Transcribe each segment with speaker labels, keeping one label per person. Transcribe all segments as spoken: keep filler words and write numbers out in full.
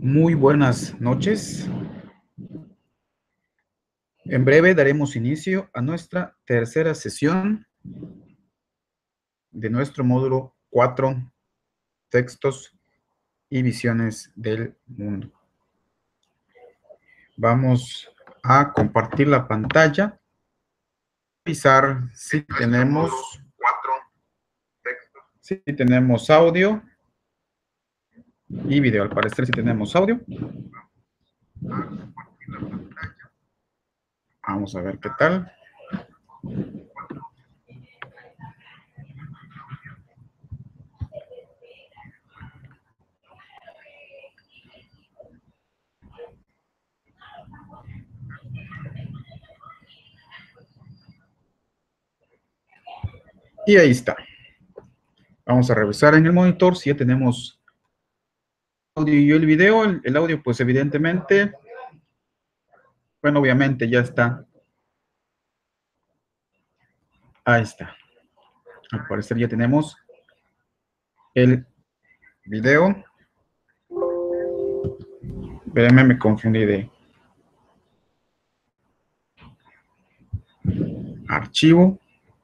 Speaker 1: Muy buenas noches. En breve daremos inicio a nuestra tercera sesión de nuestro módulo cuatro, textos y visiones del mundo. Vamos a compartir la pantalla, revisar si tenemos, si tenemos audio y video. Al parecer si tenemos audio. Vamos a ver qué tal. Y ahí está. Vamos a revisar en el monitor si ya tenemos audio y el video. El, el audio, pues evidentemente, bueno, obviamente ya está. Ahí está. Al parecer ya tenemos el video. Espérenme, me confundí de archivo.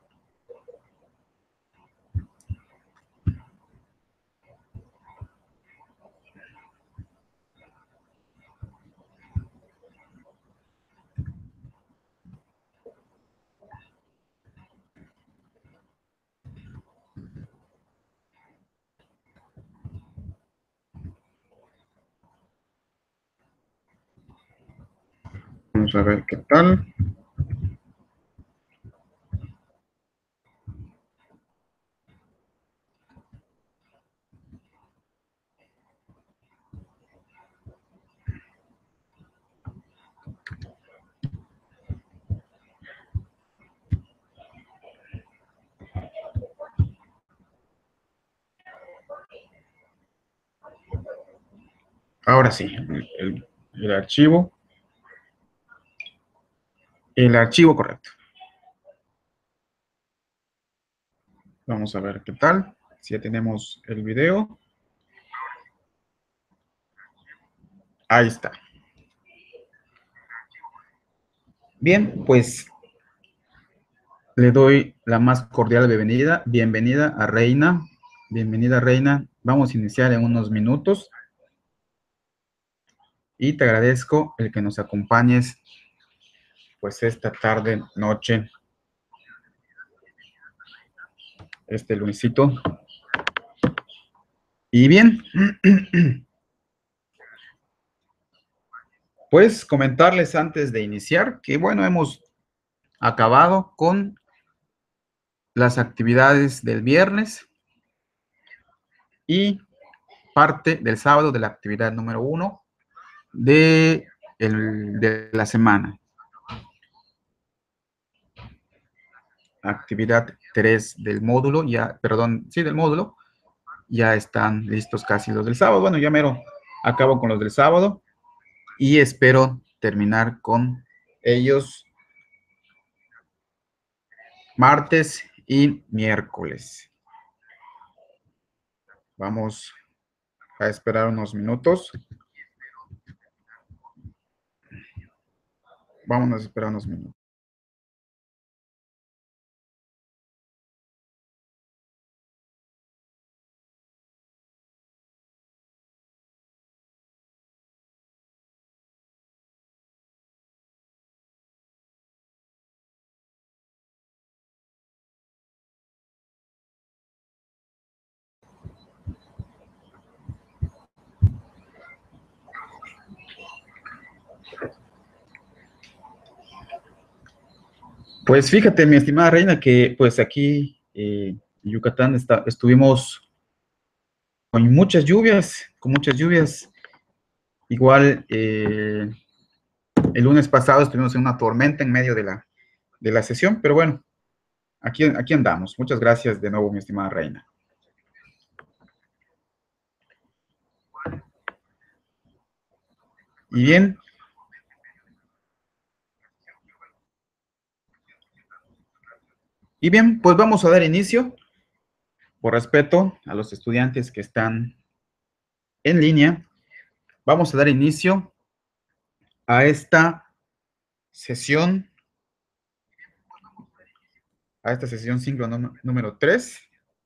Speaker 1: Vamos a ver qué tal. Ahora sí, el, el, el archivo. El archivo correcto. Vamos a ver qué tal. Si ya tenemos el video. Ahí está. Bien, pues le doy la más cordial bienvenida. Bienvenida a Reina. Bienvenida, Reina. Vamos a iniciar en unos minutos. Y te agradezco el que nos acompañes, pues, esta tarde, noche, este lunesito. Y bien, pues comentarles antes de iniciar que, bueno, hemos acabado con las actividades del viernes y parte del sábado de la actividad número uno de, el, de la semana. Actividad tres del módulo, ya, perdón, sí, del módulo, ya están listos casi los del sábado. Bueno, ya mero acabo con los del sábado y espero terminar con ellos martes y miércoles. Vamos a esperar unos minutos. Vamos a esperar unos minutos. Pues fíjate, mi estimada Reina, que pues aquí eh, en Yucatán está, estuvimos con muchas lluvias, con muchas lluvias. Igual eh, el lunes pasado estuvimos en una tormenta en medio de la, de la sesión, pero bueno, aquí, aquí andamos. Muchas gracias de nuevo, mi estimada Reina. Y bien, y bien, pues vamos a dar inicio, por respeto a los estudiantes que están en línea. vamos a dar inicio a esta sesión, a esta sesión síncrona número tres.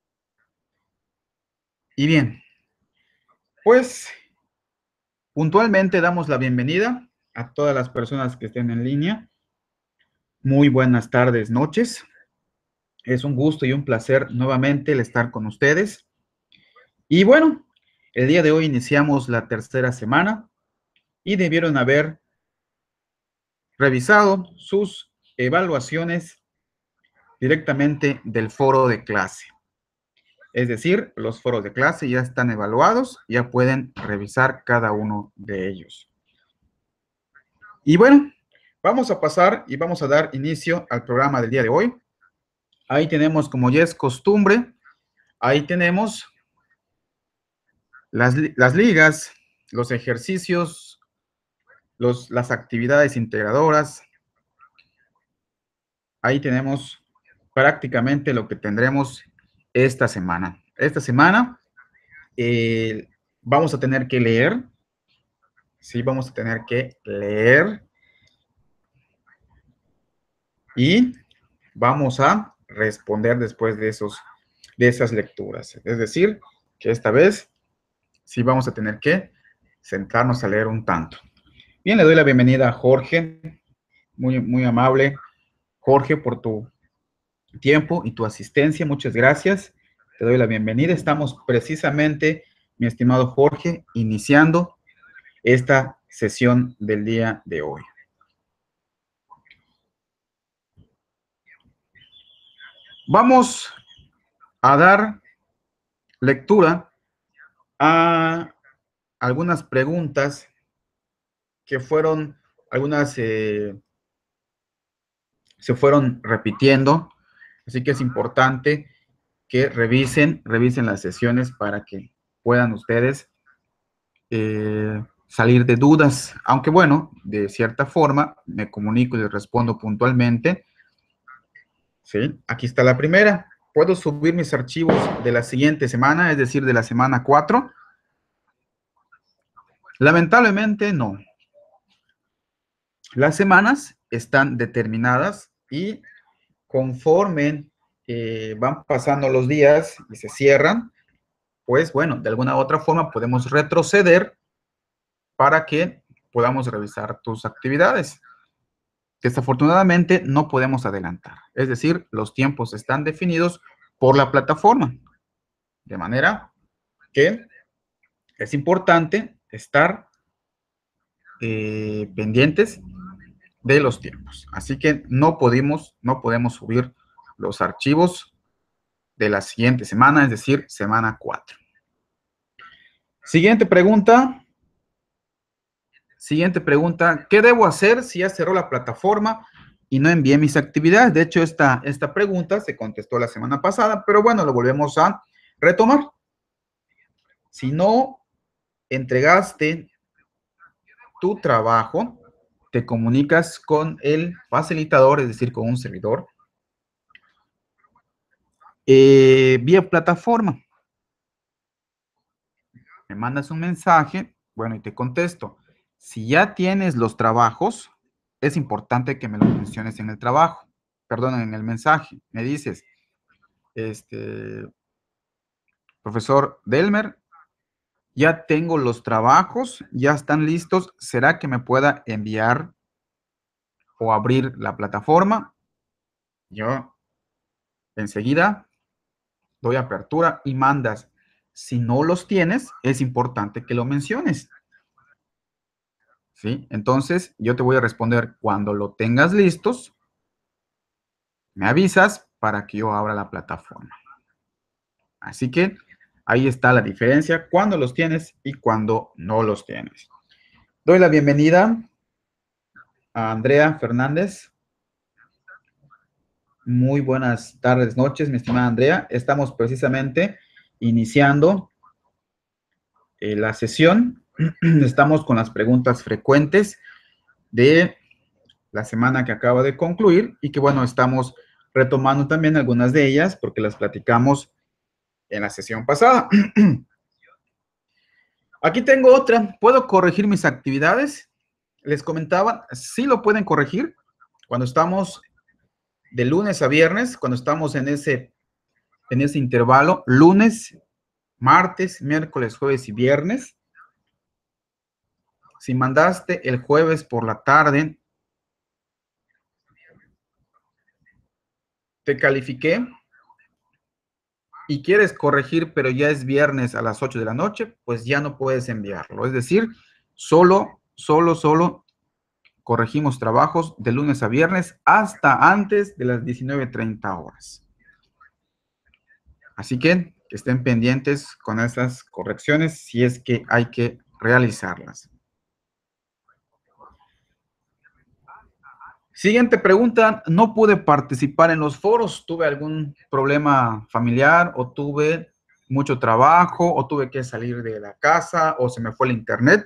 Speaker 1: Y bien, pues puntualmente damos la bienvenida a todas las personas que estén en línea. Muy buenas tardes, noches. Es un gusto y un placer nuevamente el estar con ustedes. Y bueno, el día de hoy iniciamos la tercera semana y debieron haber revisado sus evaluaciones directamente del foro de clase. Es decir, los foros de clase ya están evaluados, ya pueden revisar cada uno de ellos. Y bueno, vamos a pasar y vamos a dar inicio al programa del día de hoy. Ahí tenemos, como ya es costumbre, ahí tenemos las, las ligas, los ejercicios, los, las actividades integradoras. Ahí tenemos prácticamente lo que tendremos esta semana. Esta semana eh, vamos a tener que leer, sí, vamos a tener que leer y vamos a responder después de, esos, de esas lecturas. Es decir, que esta vez sí vamos a tener que sentarnos a leer un tanto. Bien, le doy la bienvenida a Jorge, muy, muy amable. Jorge, por tu tiempo y tu asistencia, muchas gracias. Te doy la bienvenida. Estamos precisamente, mi estimado Jorge, iniciando esta sesión del día de hoy. Vamos a dar lectura a algunas preguntas que fueron, algunas eh, se fueron repitiendo, así que es importante que revisen, revisen las sesiones para que puedan ustedes eh, salir de dudas, aunque bueno, de cierta forma me comunico y les respondo puntualmente. Sí, aquí está la primera. ¿Puedo subir mis archivos de la siguiente semana, es decir, de la semana cuatro? Lamentablemente no. Las semanas están determinadas y conforme eh, van pasando los días y se cierran, pues bueno, de alguna u otra forma podemos retroceder para que podamos revisar tus actividades. Desafortunadamente no podemos adelantar, es decir, los tiempos están definidos por la plataforma, de manera que es importante estar eh, pendientes de los tiempos. Así que no podemos, no podemos subir los archivos de la siguiente semana, es decir, semana cuatro. Siguiente pregunta. Siguiente pregunta. ¿Qué debo hacer si ya cerró la plataforma y no envié mis actividades? De hecho, esta, esta pregunta se contestó la semana pasada, pero bueno, lo volvemos a retomar. Si no entregaste tu trabajo, te comunicas con el facilitador, es decir, con un servidor, eh, vía plataforma. Me mandas un mensaje, bueno, y te contesto. Si ya tienes los trabajos, es importante que me lo menciones en el trabajo, perdón, en el mensaje. Me dices, este, profesor Delmer, ya tengo los trabajos, ya están listos. ¿Será que me pueda enviar o abrir la plataforma? Yo enseguida doy apertura y mandas. Si no los tienes, es importante que lo menciones. ¿Sí? Entonces, yo te voy a responder cuando lo tengas listos, me avisas para que yo abra la plataforma. Así que ahí está la diferencia, cuando los tienes y cuando no los tienes. Doy la bienvenida a Andrea Fernández. Muy buenas tardes, noches, mi estimada Andrea. Estamos precisamente iniciando eh, la sesión. Estamos con las preguntas frecuentes de la semana que acaba de concluir y que, bueno, estamos retomando también algunas de ellas porque las platicamos en la sesión pasada. Aquí tengo otra. ¿Puedo corregir mis actividades? Les comentaba, sí lo pueden corregir cuando estamos de lunes a viernes, cuando estamos en ese, en ese intervalo, lunes, martes, miércoles, jueves y viernes. Si mandaste el jueves por la tarde, te califiqué y quieres corregir, pero ya es viernes a las ocho de la noche, pues ya no puedes enviarlo. Es decir, solo, solo, solo corregimos trabajos de lunes a viernes hasta antes de las diecinueve treinta horas. Así que, que estén pendientes con esas correcciones si es que hay que realizarlas. Siguiente pregunta, no pude participar en los foros, tuve algún problema familiar o tuve mucho trabajo o tuve que salir de la casa o se me fue el internet.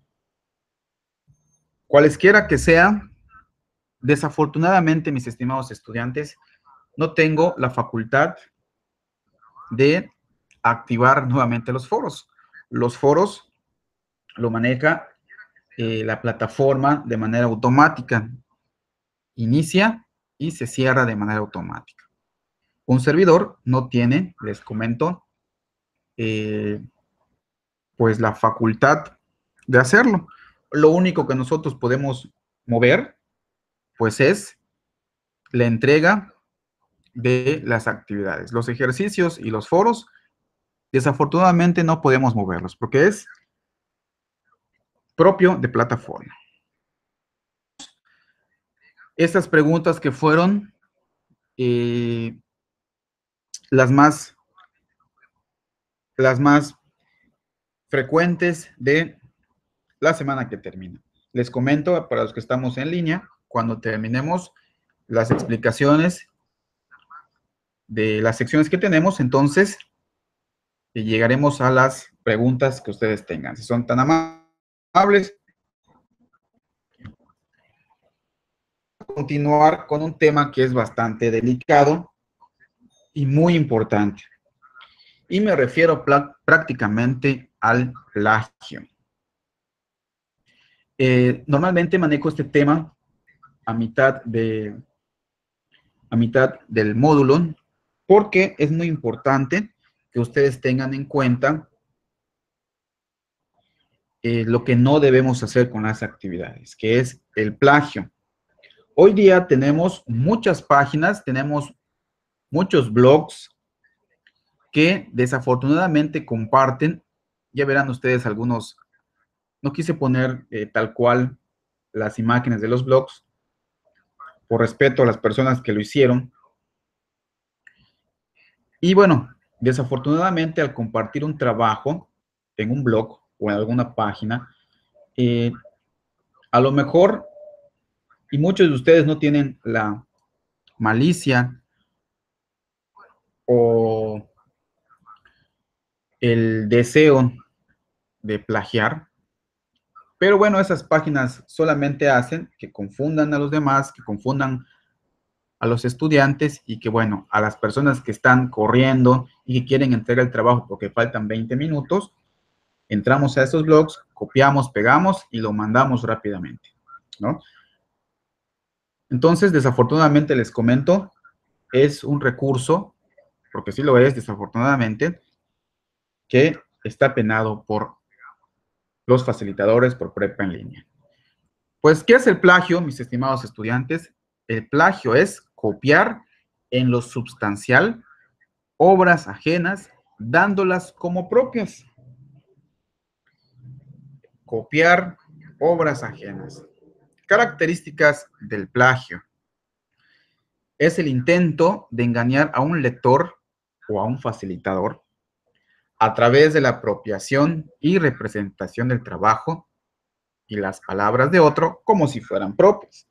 Speaker 1: Cualesquiera que sea, desafortunadamente, mis estimados estudiantes, no tengo la facultad de activar nuevamente los foros. Los foros lo maneja eh, la plataforma de manera automática. Inicia y se cierra de manera automática. Un servidor no tiene, les comento, eh, pues la facultad de hacerlo. Lo único que nosotros podemos mover, pues es la entrega de las actividades. Los ejercicios y los foros, desafortunadamente no podemos moverlos porque es propio de plataforma. Estas preguntas que fueron eh, las más, las más frecuentes de la semana que termina. Les comento para los que estamos en línea, cuando terminemos las explicaciones de las secciones que tenemos, entonces llegaremos a las preguntas que ustedes tengan. Si son tan amables, continuar con un tema que es bastante delicado y muy importante. Y me refiero prácticamente al plagio. Eh, normalmente manejo este tema a mitad, de, a mitad del módulo porque es muy importante que ustedes tengan en cuenta eh, lo que no debemos hacer con las actividades, que es el plagio. Hoy día tenemos muchas páginas, tenemos muchos blogs que desafortunadamente comparten. Ya verán ustedes algunos, no quise poner eh, tal cual las imágenes de los blogs, por respeto a las personas que lo hicieron. Y bueno, desafortunadamente al compartir un trabajo en un blog o en alguna página, eh, a lo mejor, y muchos de ustedes no tienen la malicia o el deseo de plagiar, pero bueno, esas páginas solamente hacen que confundan a los demás, que confundan a los estudiantes y que, bueno, a las personas que están corriendo y que quieren entregar el trabajo porque faltan veinte minutos, entramos a esos blogs, copiamos, pegamos y lo mandamos rápidamente, ¿no? Entonces, desafortunadamente, les comento, es un recurso, porque sí lo es, desafortunadamente, que está penado por los facilitadores por prepa en línea. Pues, ¿qué es el plagio, mis estimados estudiantes? El plagio es copiar en lo substancial obras ajenas, dándolas como propias. Copiar obras ajenas. Características del plagio. Es el intento de engañar a un lector o a un facilitador a través de la apropiación y representación del trabajo y las palabras de otro como si fueran propias.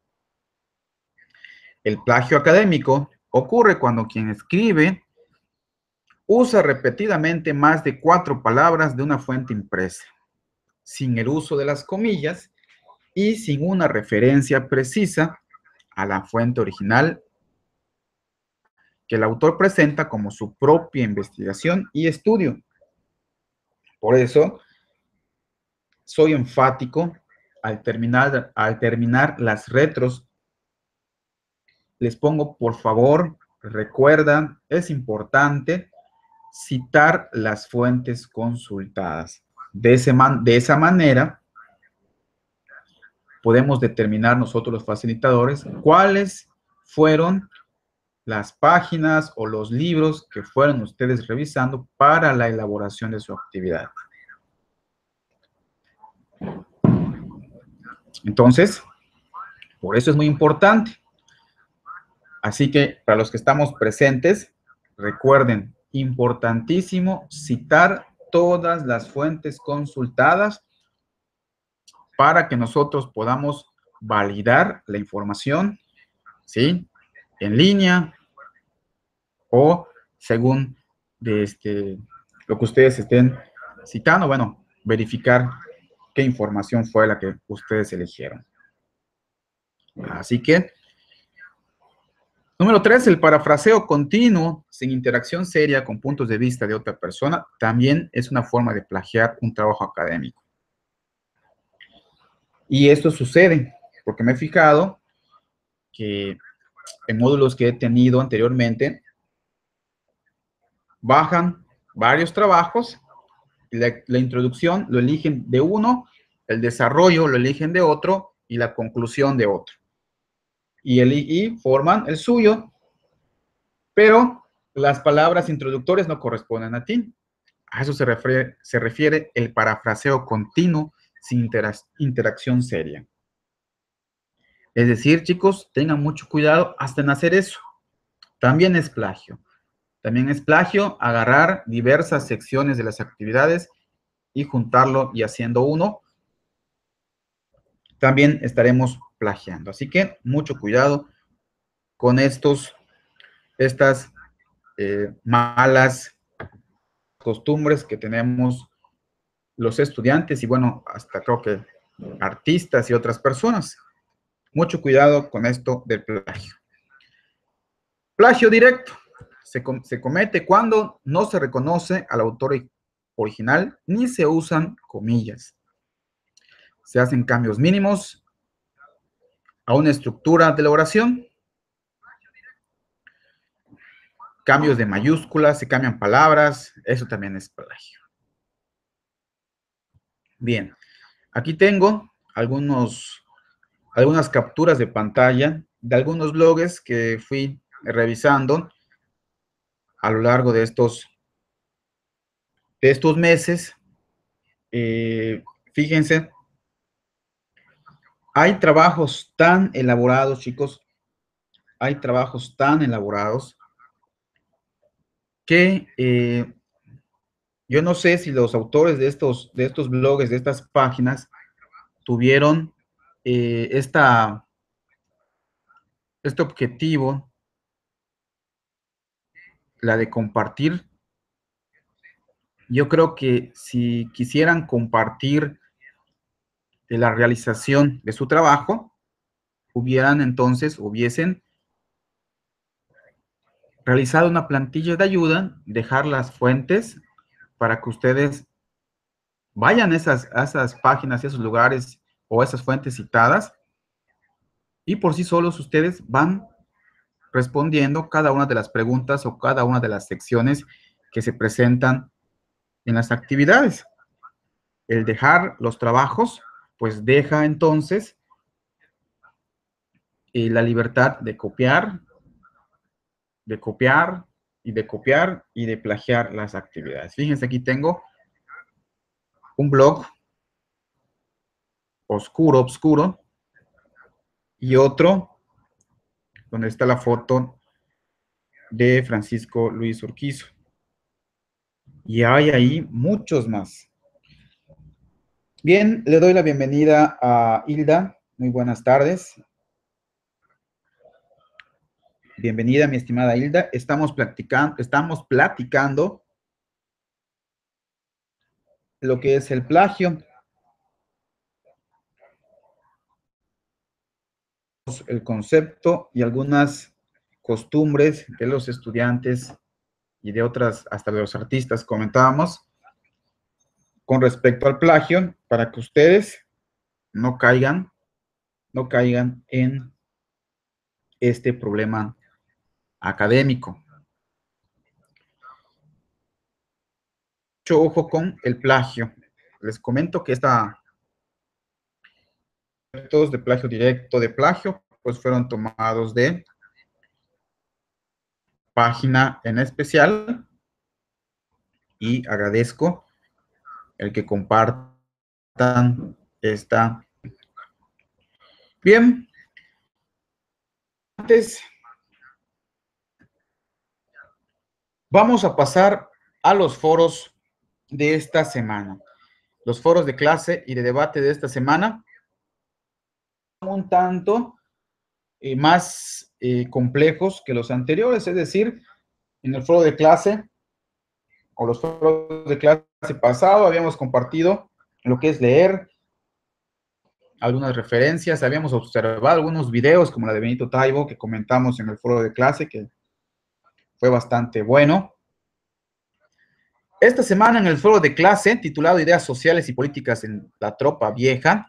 Speaker 1: El plagio académico ocurre cuando quien escribe usa repetidamente más de cuatro palabras de una fuente impresa, sin el uso de las comillas y sin una referencia precisa a la fuente original que el autor presenta como su propia investigación y estudio. Por eso, soy enfático al terminar, al terminar las retros. Les pongo, por favor, recuerdan, es importante citar las fuentes consultadas. De, ese man, de esa manera, podemos determinar nosotros los facilitadores cuáles fueron las páginas o los libros que fueron ustedes revisando para la elaboración de su actividad. Entonces, por eso es muy importante. Así que, para los que estamos presentes, recuerden, importantísimo citar todas las fuentes consultadas para que nosotros podamos validar la información, ¿sí? En línea o según de este, lo que ustedes estén citando, bueno, verificar qué información fue la que ustedes eligieron. Así que, número tres, el parafraseo continuo sin interacción seria con puntos de vista de otra persona también es una forma de plagiar un trabajo académico. Y esto sucede porque me he fijado que en módulos que he tenido anteriormente, bajan varios trabajos, la, la introducción lo eligen de uno, el desarrollo lo eligen de otro y la conclusión de otro. Y, el, y forman el suyo, pero las palabras introductorias no corresponden a ti. A eso se refiere, se refiere el parafraseo continuo sin interac interacción seria. Es decir, chicos, tengan mucho cuidado hasta en hacer eso. También es plagio. También es plagio agarrar diversas secciones de las actividades y juntarlo y haciendo uno. También estaremos plagiando. Así que mucho cuidado con estos, estas eh, malas costumbres que tenemos los estudiantes y bueno, hasta creo que artistas y otras personas. Mucho cuidado con esto del plagio. Plagio directo. Se, com se comete cuando no se reconoce al autor original ni se usan comillas. Se hacen cambios mínimos a una estructura de la oración. Cambios de mayúsculas, se cambian palabras, eso también es plagio. Bien, aquí tengo algunos, algunas capturas de pantalla de algunos blogs que fui revisando a lo largo de estos, de estos meses. Eh, fíjense, hay trabajos tan elaborados, chicos, hay trabajos tan elaborados que eh, yo no sé si los autores de estos, de estos blogs, de estas páginas, tuvieron eh, esta, este objetivo, la de compartir. Yo creo que si quisieran compartir la realización de su trabajo, hubieran entonces, hubiesen realizado una plantilla de ayuda, dejar las fuentes para que ustedes vayan a esas, a esas páginas, a esos lugares o a esas fuentes citadas y por sí solos ustedes van respondiendo cada una de las preguntas o cada una de las secciones que se presentan en las actividades. El dejar los trabajos, pues deja entonces eh, la libertad de copiar, de copiar y de copiar y de plagiar las actividades. Fíjense, aquí tengo un blog oscuro, oscuro, y otro donde está la foto de Francisco Luis Urquizo. Y hay ahí muchos más. Bien, le doy la bienvenida a Hilda. Muy buenas tardes. Bienvenida, mi estimada Hilda. Estamos platicando, estamos platicando lo que es el plagio. El concepto y algunas costumbres de los estudiantes y de otras, hasta de los artistas, comentábamos. con respecto al plagio para que ustedes no caigan, no caigan en este problema académico. Mucho ojo con el plagio. Les comento que esta métodos de plagio directo de plagio pues fueron tomados de página en especial y agradezco el que compartan esta. Bien, antes vamos a pasar a los foros de esta semana. Los foros de clase y de debate de esta semana son un tanto eh, más eh, complejos que los anteriores, es decir, en el foro de clase o los foros de clase pasado habíamos compartido lo que es leer, algunas referencias, habíamos observado algunos videos como la de Benito Taibo que comentamos en el foro de clase, que fue bastante bueno. Esta semana en el foro de clase, titulado Ideas Sociales y Políticas en la Tropa Vieja,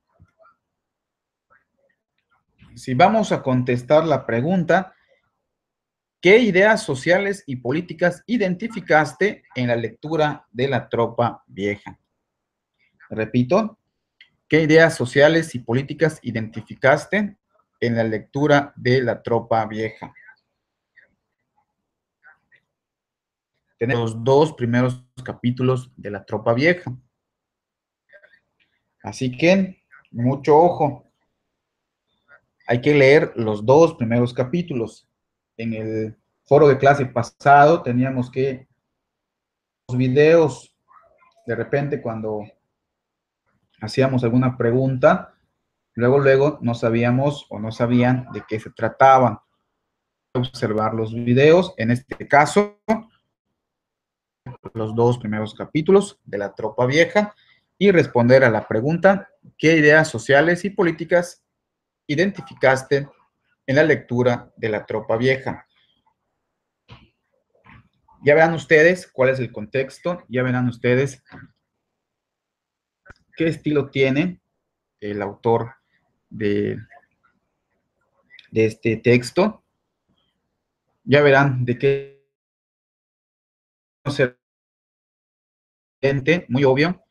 Speaker 1: si vamos a contestar la pregunta, ¿qué ideas sociales y políticas identificaste en la lectura de la Tropa Vieja? Repito, ¿qué ideas sociales y políticas identificaste en la lectura de la Tropa Vieja? Tenemos los dos primeros capítulos de la Tropa Vieja. Así que, mucho ojo. Hay que leer los dos primeros capítulos. En el foro de clase pasado teníamos que los videos, de repente cuando hacíamos alguna pregunta, luego, luego no sabíamos o no sabían de qué se trataban. Observar los videos, en este caso, los dos primeros capítulos de la Tropa Vieja y responder a la pregunta, ¿qué ideas sociales y políticas identificaste en la lectura de la Tropa Vieja? Ya verán ustedes cuál es el contexto, ya verán ustedes qué estilo tiene el autor de, de este texto. Ya verán de qué es muy obvio.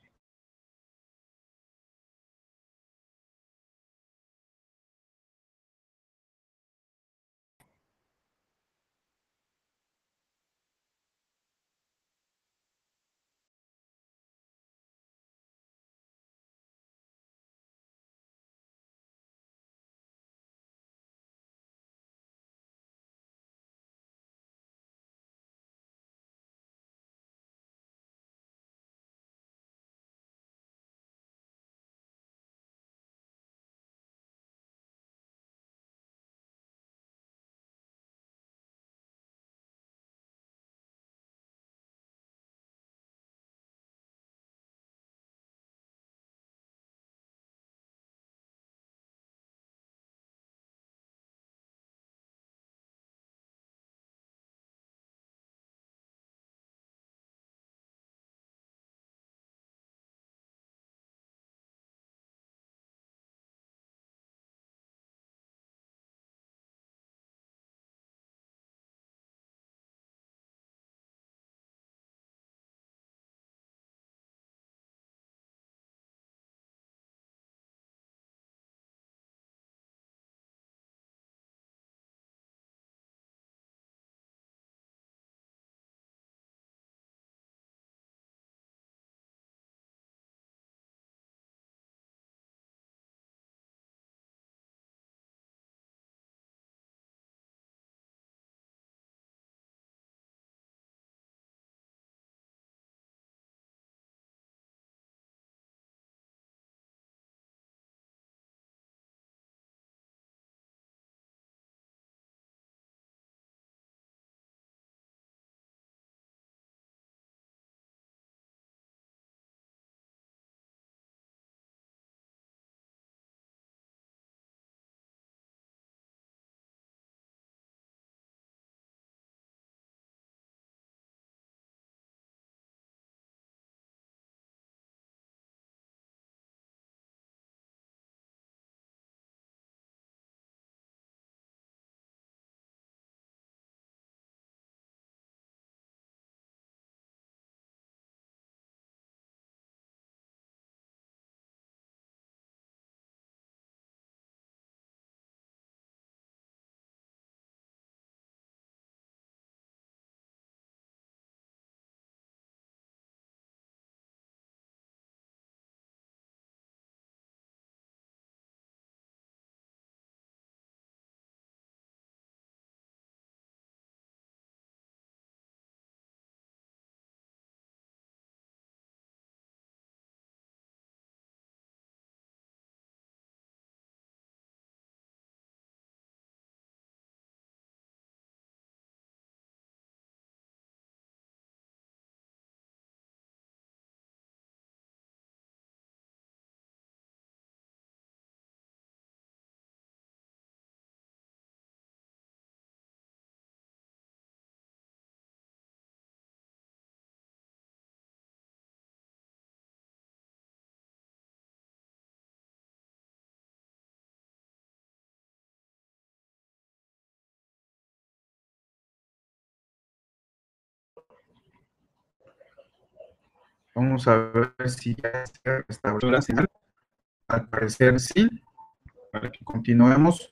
Speaker 1: Vamos a ver si ya se restableció la señal. Al parecer sí. Para que continuemos.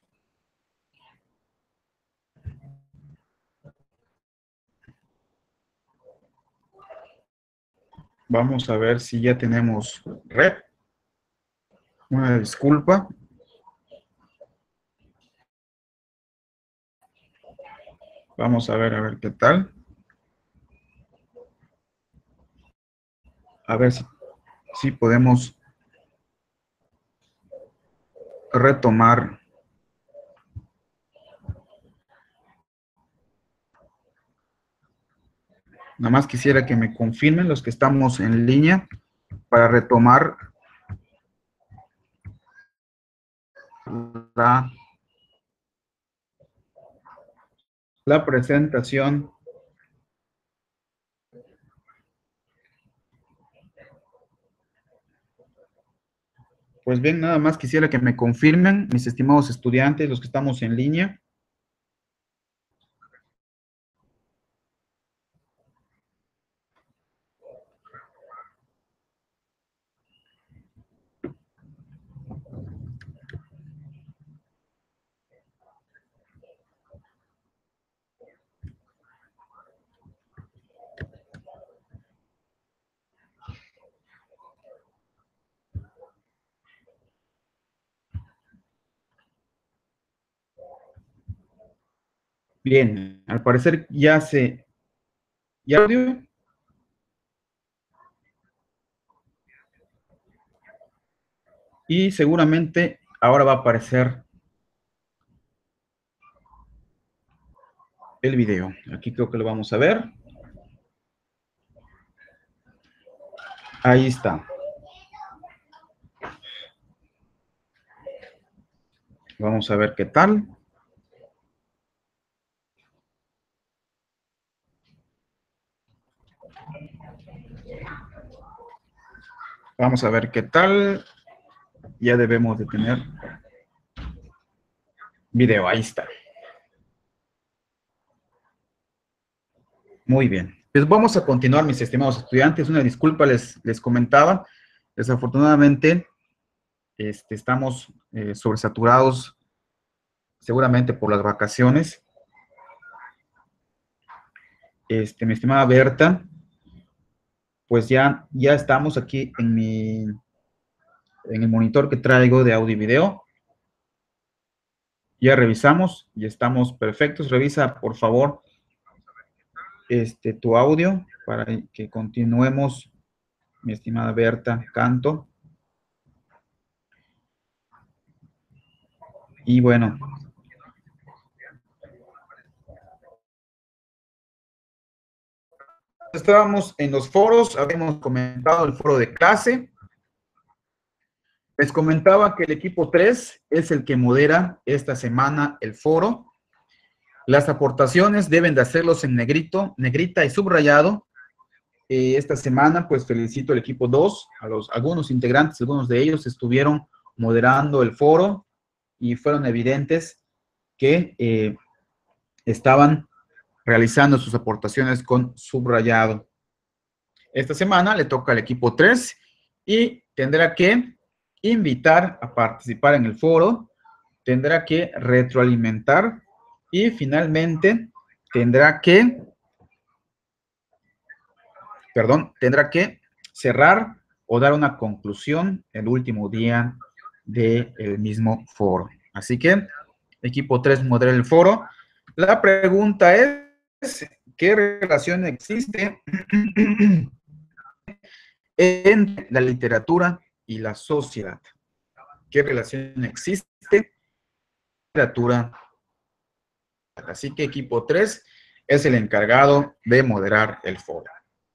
Speaker 1: Vamos a ver si ya tenemos red. Una disculpa. Vamos a ver, a ver qué tal. A ver si, si podemos retomar. Nada más quisiera que me confirmen los que estamos en línea para retomar la, la presentación. Pues bien, nada más quisiera que me confirmen, mis estimados estudiantes, los que estamos en línea. Bien, al parecer ya se... ¿Ya audio? Y seguramente ahora va a aparecer el video. Aquí creo que lo vamos a ver. Ahí está. Vamos a ver qué tal. Vamos a ver qué tal. Ya debemos de tener video. Ahí está. Muy bien. Pues vamos a continuar, mis estimados estudiantes. Una disculpa, les, les comentaba. Desafortunadamente, este, estamos eh, sobresaturados, seguramente por las vacaciones. Este, mi estimada Berta, pues ya, ya estamos aquí en mi, en el monitor que traigo de audio y video. Ya revisamos y estamos perfectos. Revisa, por favor, este, tu audio para que continuemos, mi estimada Berta Canto. Y bueno, estábamos en los foros, habíamos comentado el foro de clase. Les comentaba que el equipo tres es el que modera esta semana el foro. Las aportaciones deben de hacerlos en negrito, negrita y subrayado. Eh, esta semana, pues felicito al equipo dos, a los algunos integrantes, algunos de ellos estuvieron moderando el foro y fueron evidentes que eh, estaban realizando sus aportaciones con subrayado. Esta semana le toca al equipo tres y tendrá que invitar a participar en el foro, tendrá que retroalimentar y finalmente tendrá que, perdón, tendrá que cerrar o dar una conclusión el último día del mismo foro. Así que, equipo tres modera el foro. La pregunta es, ¿qué relación existe entre la literatura y la sociedad? ¿Qué relación existe? Literatura. Así que equipo tres es el encargado de moderar el foro.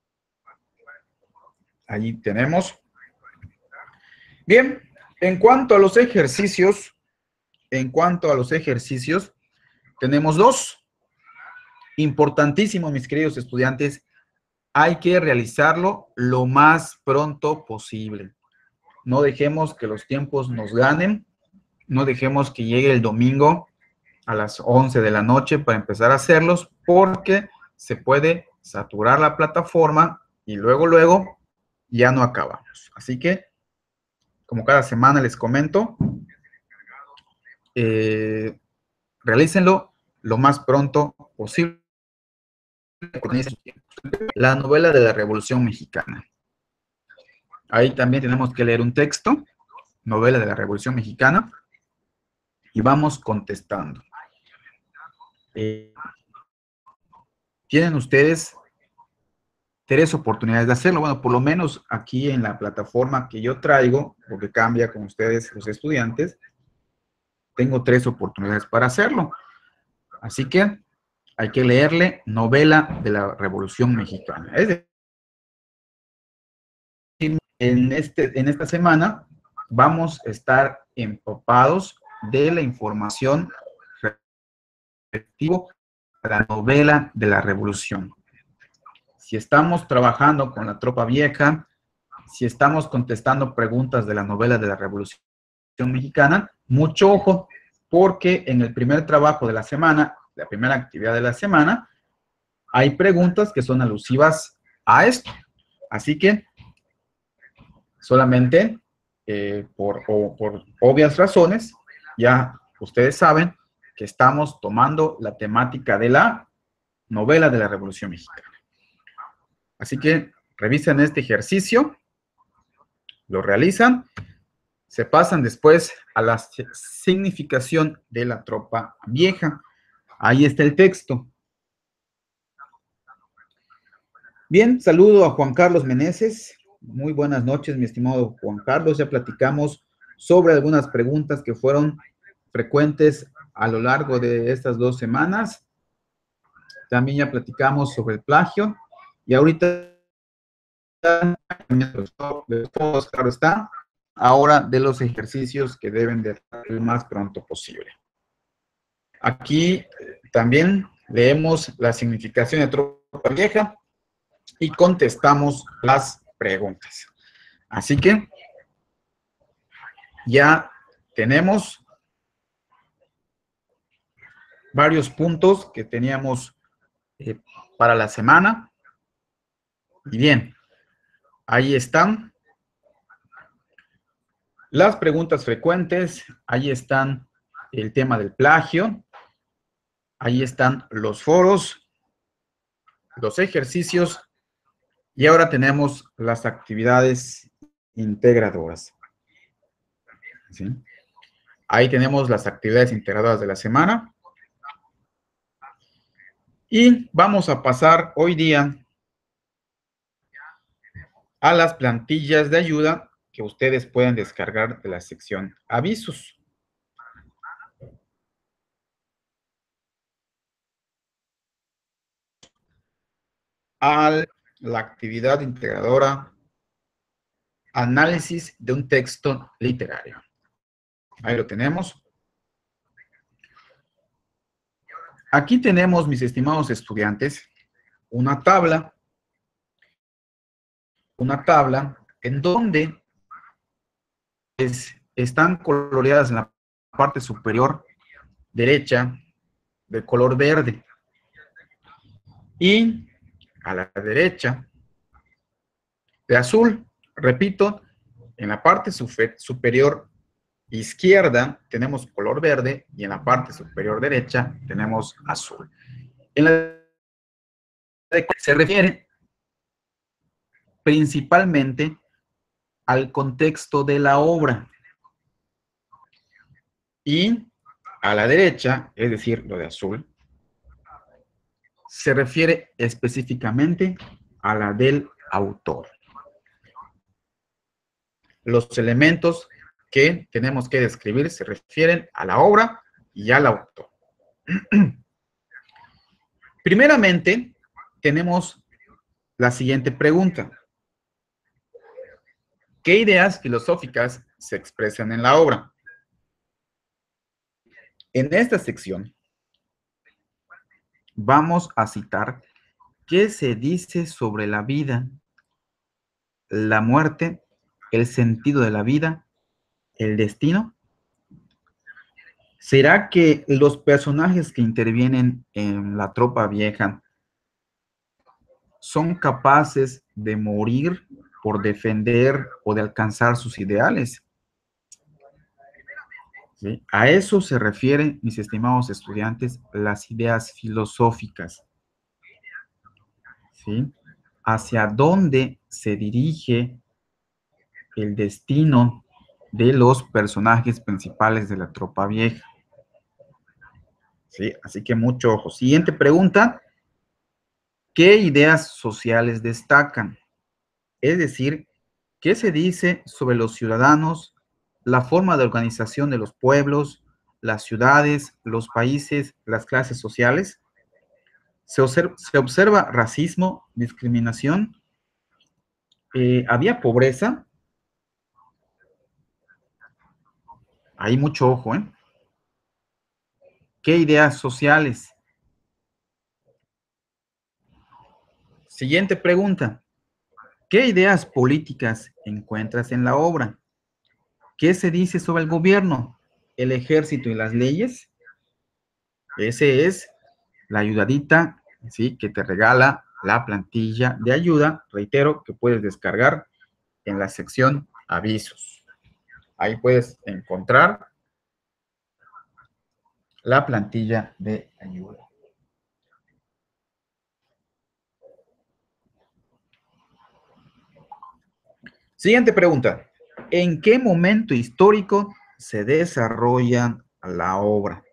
Speaker 1: Allí tenemos. Bien, en cuanto a los ejercicios, en cuanto a los ejercicios, tenemos dos. Importantísimo, mis queridos estudiantes, hay que realizarlo lo más pronto posible. No dejemos que los tiempos nos ganen, no dejemos que llegue el domingo a las once de la noche para empezar a hacerlos, porque se puede saturar la plataforma y luego, luego ya no acabamos. Así que, como cada semana les comento, eh, realícenlo lo más pronto posible. La novela de la Revolución Mexicana. Ahí también tenemos que leer un texto, novela de la Revolución Mexicana, y vamos contestando. Eh, tienen ustedes tres oportunidades de hacerlo. Bueno, por lo menos aquí en la plataforma que yo traigo, porque cambia con ustedes los estudiantes, tengo tres oportunidades para hacerlo. Así que hay que leerle novela de la Revolución Mexicana. Es decir, en, este, en esta semana vamos a estar empapados de la información relativa a la novela de la Revolución. Si estamos trabajando con la tropa vieja, si estamos contestando preguntas de la novela de la Revolución Mexicana, mucho ojo, porque en el primer trabajo de la semana, la primera actividad de la semana, hay preguntas que son alusivas a esto. Así que, solamente eh, por, o, por obvias razones, ya ustedes saben que estamos tomando la temática de la novela de la Revolución Mexicana. Así que revisen este ejercicio, lo realizan, se pasan después a la significación de la tropa vieja. Ahí está el texto. Bien, saludo a Juan Carlos Meneses. Muy buenas noches, mi estimado Juan Carlos. Ya platicamos sobre algunas preguntas que fueron frecuentes a lo largo de estas dos semanas. También ya platicamos sobre el plagio. Y ahorita, de todos, claro está, ahora de los ejercicios que deben de estar lo más pronto posible. Aquí también leemos la significación de tropa vieja y contestamos las preguntas. Así que ya tenemos varios puntos que teníamos eh, para la semana. Y bien, ahí están las preguntas frecuentes, ahí están el tema del plagio, ahí están los foros, los ejercicios, y ahora tenemos las actividades integradoras. ¿Sí? Ahí tenemos las actividades integradoras de la semana. Y vamos a pasar hoy día a las plantillas de ayuda que ustedes pueden descargar de la sección avisos. A la actividad integradora, análisis de un texto literario. Ahí lo tenemos. Aquí tenemos, mis estimados estudiantes, una tabla, una tabla en donde es, están coloreadas en la parte superior derecha de color verde y a la derecha de azul. Repito, en la parte superior izquierda tenemos color verde y en la parte superior derecha tenemos azul. En la se refiere principalmente al contexto de la obra. Y a la derecha, es decir, lo de azul, se refiere específicamente a la del autor. Los elementos que tenemos que describir se refieren a la obra y al autor. Primeramente, tenemos la siguiente pregunta. ¿Qué ideas filosóficas se expresan en la obra? En esta sección vamos a citar qué se dice sobre la vida, la muerte, el sentido de la vida, el destino. ¿Será que los personajes que intervienen en la tropa vieja son capaces de morir por defender o de alcanzar sus ideales. ¿Sí? A eso se refieren, mis estimados estudiantes, las ideas filosóficas. ¿Sí? Hacia dónde se dirige el destino de los personajes principales de la Tropa Vieja. ¿Sí? Así que mucho ojo. Siguiente pregunta. ¿Qué ideas sociales destacan? Es decir, ¿qué se dice sobre los ciudadanos, la forma de organización de los pueblos, las ciudades, los países, las clases sociales? ¿Se observa, se observa racismo, discriminación? Eh, ¿había pobreza? Hay mucho ojo, ¿eh? ¿Qué ideas sociales? Siguiente pregunta. ¿Qué ideas políticas encuentras en la obra? ¿Qué se dice sobre el gobierno, el ejército y las leyes? Ese es la ayudadita, ¿sí? Que te regala la plantilla de ayuda, reitero, que puedes descargar en la sección avisos. Ahí puedes encontrar la plantilla de ayuda. Siguiente pregunta. ¿En qué momento histórico se desarrolla la obra?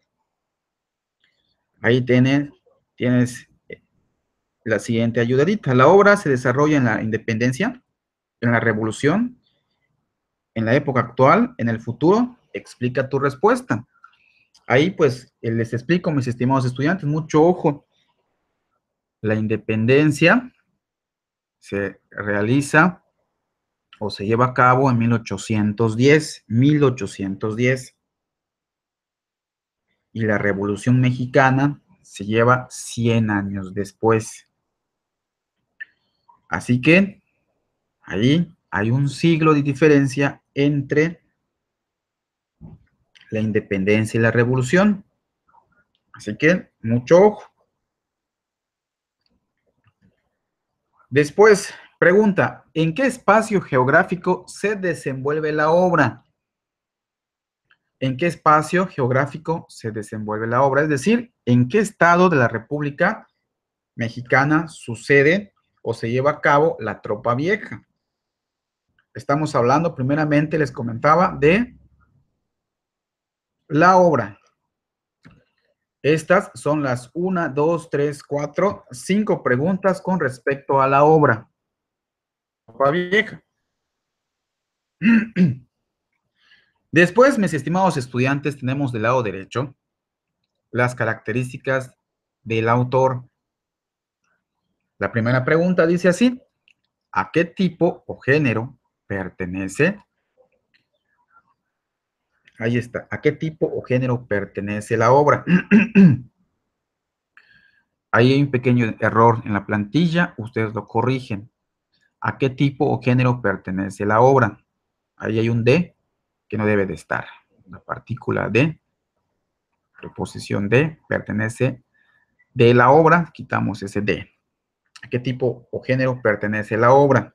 Speaker 1: Ahí tienes, tienes la siguiente ayudadita. La obra se desarrolla en la independencia, en la revolución, en la época actual, en el futuro. Explica tu respuesta. Ahí pues les explico, mis estimados estudiantes, mucho ojo. La independencia se realiza o se lleva a cabo en mil ochocientos diez, mil ochocientos diez. Y la Revolución Mexicana se lleva cien años después. Así que ahí hay un siglo de diferencia entre la independencia y la revolución. Así que mucho ojo. Después, pregunta, ¿en qué espacio geográfico se desenvuelve la obra? ¿En qué espacio geográfico se desenvuelve la obra? Es decir, ¿en qué estado de la República Mexicana sucede o se lleva a cabo la Tropa Vieja? Estamos hablando, primeramente, les comentaba, de la obra. Estas son las una, dos, tres, cuatro, cinco preguntas con respecto a la obra. Tropa Vieja. Después, mis estimados estudiantes, tenemos del lado derecho las características del autor. La primera pregunta dice así: ¿a qué tipo o género pertenece? Ahí está. ¿A qué tipo o género pertenece la obra? Ahí hay un pequeño error en la plantilla, ustedes lo corrigen. ¿A qué tipo o género pertenece la obra? Ahí hay un D que no debe de estar. La partícula D, preposición D, pertenece de la obra, quitamos ese D. ¿A qué tipo o género pertenece la obra?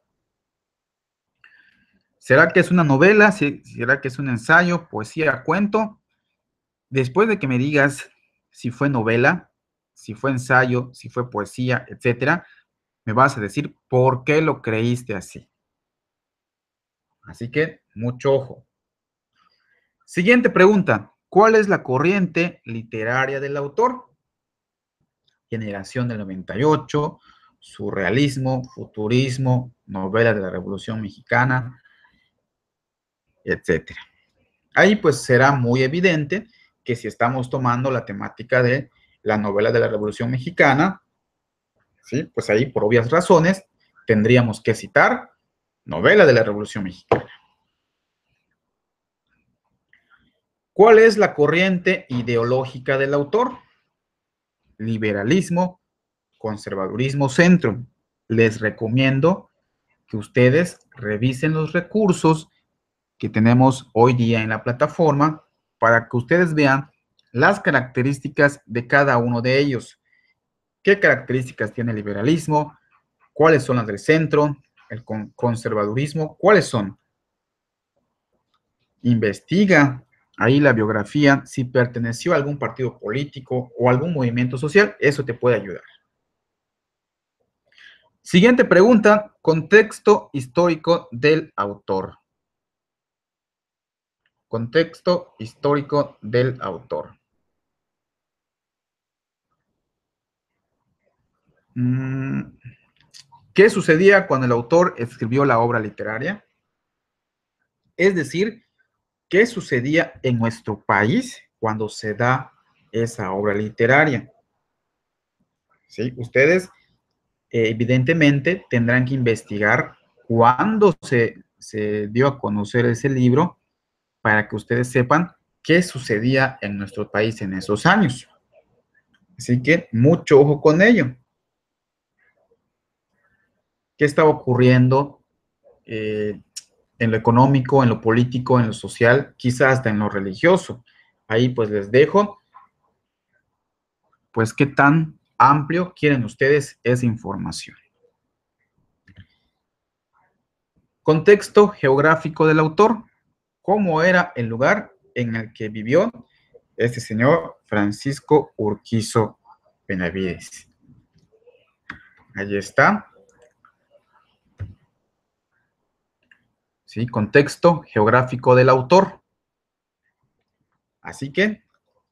Speaker 1: ¿Será que es una novela? ¿Será que es un ensayo, poesía, cuento? Después de que me digas si fue novela, si fue ensayo, si fue poesía, etcétera, me vas a decir por qué lo creíste así. Así que, mucho ojo. Siguiente pregunta. ¿Cuál es la corriente literaria del autor? Generación del noventa y ocho, surrealismo, futurismo, novela de la Revolución Mexicana, etcétera. Ahí pues será muy evidente que si estamos tomando la temática de la novela de la Revolución Mexicana, ¿sí? Pues ahí por obvias razones tendríamos que citar novela de la Revolución Mexicana. ¿Cuál es la corriente ideológica del autor? Liberalismo, conservadurismo, centro. Les recomiendo que ustedes revisen los recursos que tenemos hoy día en la plataforma para que ustedes vean las características de cada uno de ellos. ¿Qué características tiene el liberalismo? ¿Cuáles son las del centro? el con conservadurismo, ¿cuáles son? Investiga ahí la biografía, si perteneció a algún partido político o algún movimiento social, eso te puede ayudar. Siguiente pregunta, contexto histórico del autor. Contexto histórico del autor. ¿Qué sucedía cuando el autor escribió la obra literaria? Es decir, ¿qué sucedía en nuestro país cuando se da esa obra literaria? ¿Sí? Ustedes eh, evidentemente tendrán que investigar cuándo se, se dio a conocer ese libro para que ustedes sepan qué sucedía en nuestro país en esos años. Así que mucho ojo con ello. ¿Qué estaba ocurriendo eh, en lo económico, en lo político, en lo social, quizás hasta en lo religioso? Ahí pues les dejo, pues qué tan amplio quieren ustedes esa información. Contexto geográfico del autor. ¿Cómo era el lugar en el que vivió este señor Francisco Urquizo Benavides? Ahí está. ¿Sí? Contexto geográfico del autor. Así que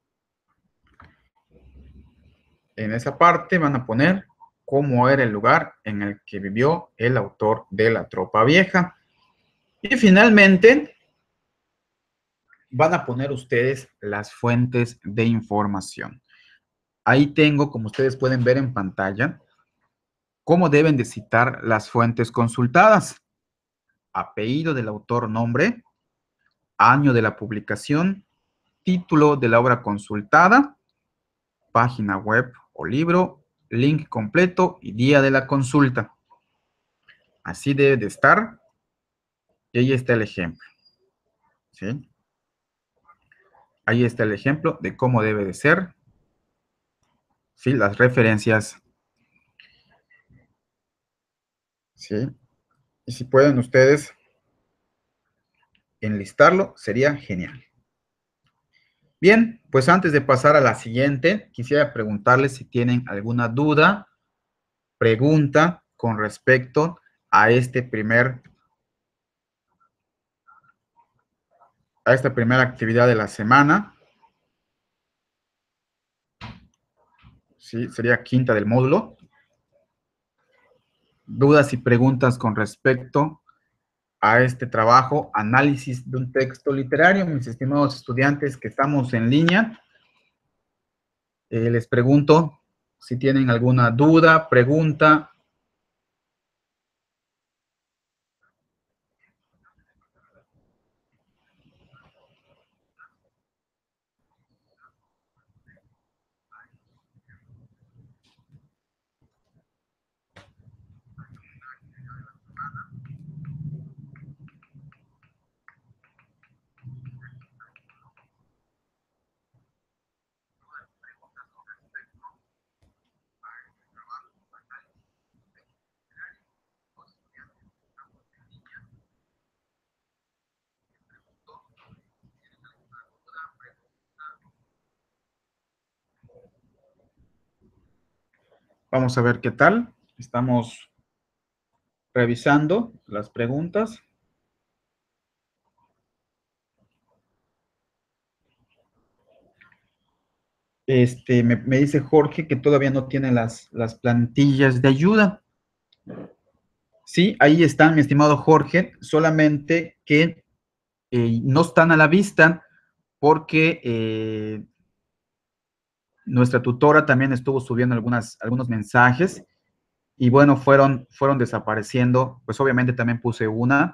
Speaker 1: en esa parte van a poner cómo era el lugar en el que vivió el autor de La Tropa Vieja. Y finalmente van a poner ustedes las fuentes de información. Ahí tengo, como ustedes pueden ver en pantalla, cómo deben de citar las fuentes consultadas. Apellido del autor, nombre, año de la publicación, título de la obra consultada, página web o libro, link completo y día de la consulta. Así debe de estar. Y ahí está el ejemplo. ¿Sí? Ahí está el ejemplo de cómo debe de ser. ¿Sí? Las referencias. ¿Sí? Y si pueden ustedes enlistarlo, sería genial. Bien, pues antes de pasar a la siguiente, quisiera preguntarles si tienen alguna duda, pregunta con respecto a este primer, a esta primera actividad de la semana. Sí, sería quinta del módulo. Dudas y preguntas con respecto a este trabajo, análisis de un texto literario, mis estimados estudiantes que estamos en línea. Eh, les pregunto si tienen alguna duda, pregunta. Vamos a ver qué tal. Estamos revisando las preguntas. Este, me, me dice Jorge que todavía no tiene las, las plantillas de ayuda. Sí, ahí están, mi estimado Jorge, solamente que eh, no están a la vista porque eh, nuestra tutora también estuvo subiendo algunas, algunos mensajes y bueno, fueron, fueron desapareciendo. Pues obviamente también puse una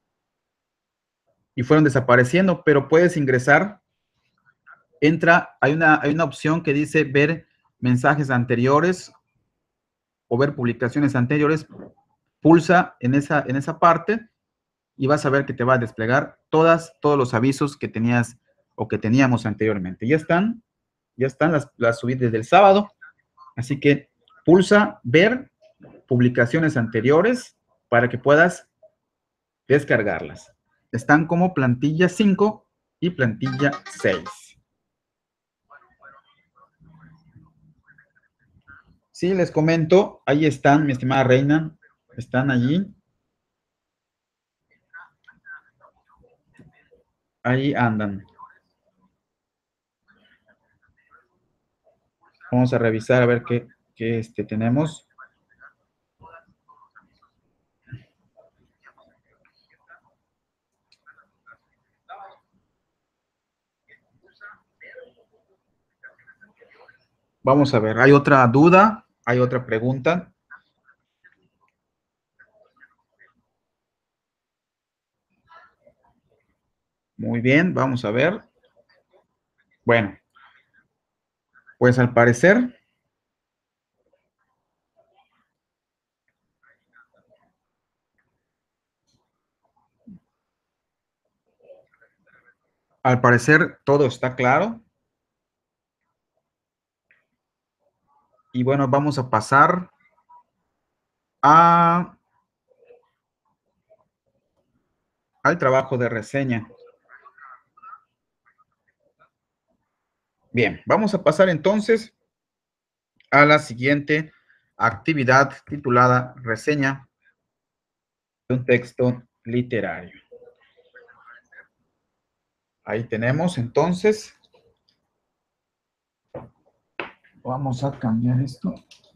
Speaker 1: y fueron desapareciendo, pero puedes ingresar. Entra, hay una, hay una opción que dice ver mensajes anteriores o ver publicaciones anteriores. Pulsa en esa, en esa parte y vas a ver que te va a desplegar todas, todos los avisos que tenías o que teníamos anteriormente. Ya están, ya están, las, las subí desde el sábado. Así que pulsa ver publicaciones anteriores para que puedas descargarlas. Están como plantilla cinco y plantilla seis. Sí, les comento, ahí están, mi estimada reina, están allí. Ahí andan. Vamos a revisar a ver qué, qué este, tenemos. Vamos a ver, ¿hay otra duda? ¿Hay otra pregunta? Muy bien, vamos a ver. Bueno, pues al parecer, al parecer todo está claro. Y bueno, vamos a pasar a, al trabajo de reseña. Bien, vamos a pasar entonces a la siguiente actividad titulada reseña de un texto literario. Ahí tenemos entonces. Vamos a cambiar esto.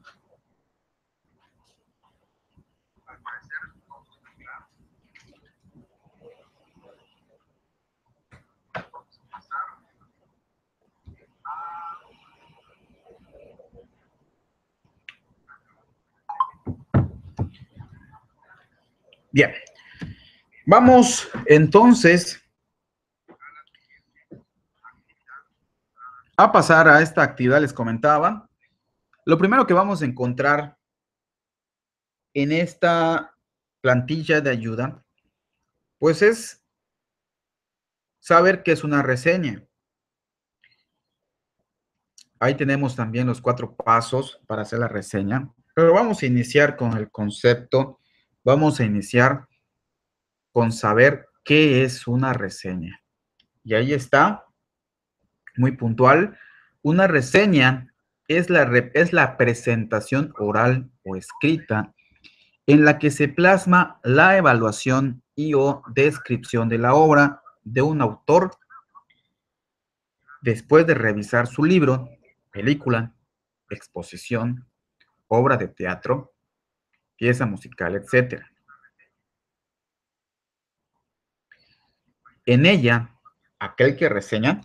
Speaker 1: Bien, vamos entonces a pasar a esta actividad, les comentaba. Lo primero que vamos a encontrar en esta plantilla de ayuda, pues es saber qué es una reseña. Ahí tenemos también los cuatro pasos para hacer la reseña, pero vamos a iniciar con el concepto, vamos a iniciar con saber qué es una reseña. Y ahí está, muy puntual, una reseña es la, re- es la presentación oral o escrita en la que se plasma la evaluación y o descripción de la obra de un autor después de revisar su libro, película, exposición, obra de teatro, pieza musical, etcétera. En ella, aquel que reseña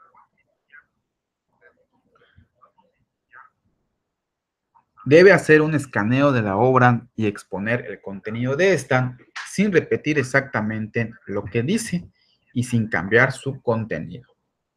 Speaker 1: debe hacer un escaneo de la obra y exponer el contenido de esta sin repetir exactamente lo que dice y sin cambiar su contenido.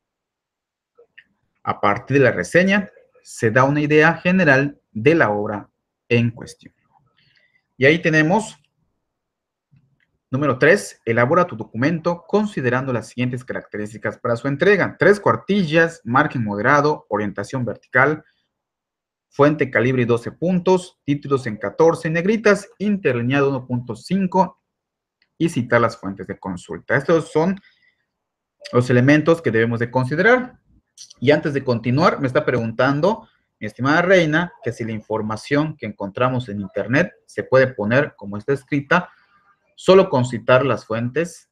Speaker 1: A partir de la reseña, se da una idea general de la obra en cuestión. Y ahí tenemos, número tres, elabora tu documento considerando las siguientes características para su entrega. Tres cuartillas, margen moderado, orientación vertical, fuente calibre doce puntos, títulos en catorce, negritas, interlineado uno punto cinco y citar las fuentes de consulta. Estos son los elementos que debemos de considerar. Y antes de continuar, me está preguntando, mi estimada reina, que si la información que encontramos en Internet se puede poner como está escrita, solo con citar las fuentes.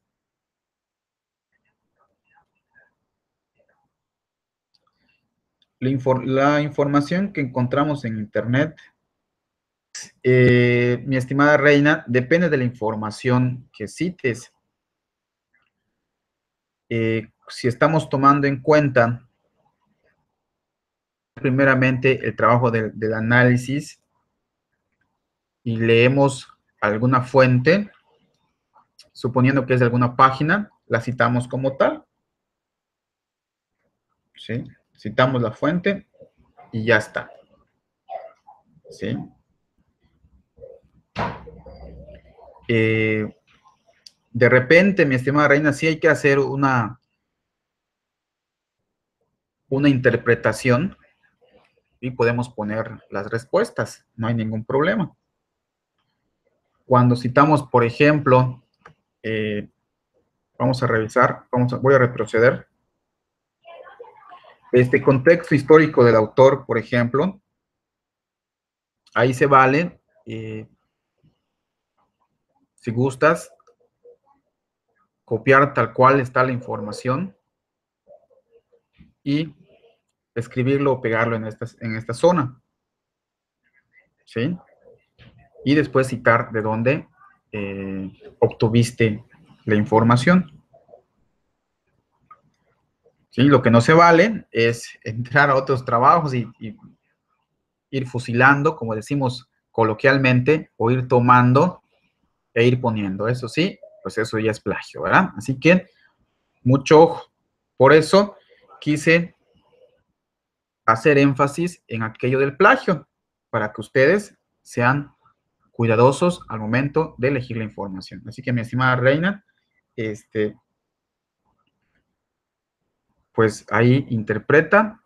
Speaker 1: La, infor la información que encontramos en Internet, eh, mi estimada reina, depende de la información que cites. Eh, si estamos tomando en cuenta primeramente el trabajo de, del análisis y leemos alguna fuente, suponiendo que es de alguna página, la citamos como tal, ¿sí? Citamos la fuente y ya está, ¿sí? Eh, de repente, mi estimada reina, sí hay que hacer una, una interpretación y podemos poner las respuestas, no hay ningún problema. cuando citamos, por ejemplo, eh, vamos a revisar, vamos a, voy a retroceder. Este contexto histórico del autor, por ejemplo, ahí se vale, eh, si gustas, copiar tal cual está la información y escribirlo o pegarlo en esta, en esta zona, ¿sí? Y después citar de dónde eh, obtuviste la información. ¿Sí? Lo que no se vale es entrar a otros trabajos y, y ir fusilando, como decimos coloquialmente, o ir tomando e ir poniendo. Eso sí, pues eso ya es plagio, ¿verdad? Así que mucho ojo. Por eso quise hacer énfasis en aquello del plagio, para que ustedes sean cuidadosos al momento de elegir la información. Así que, mi estimada Reina, este, pues ahí interpreta,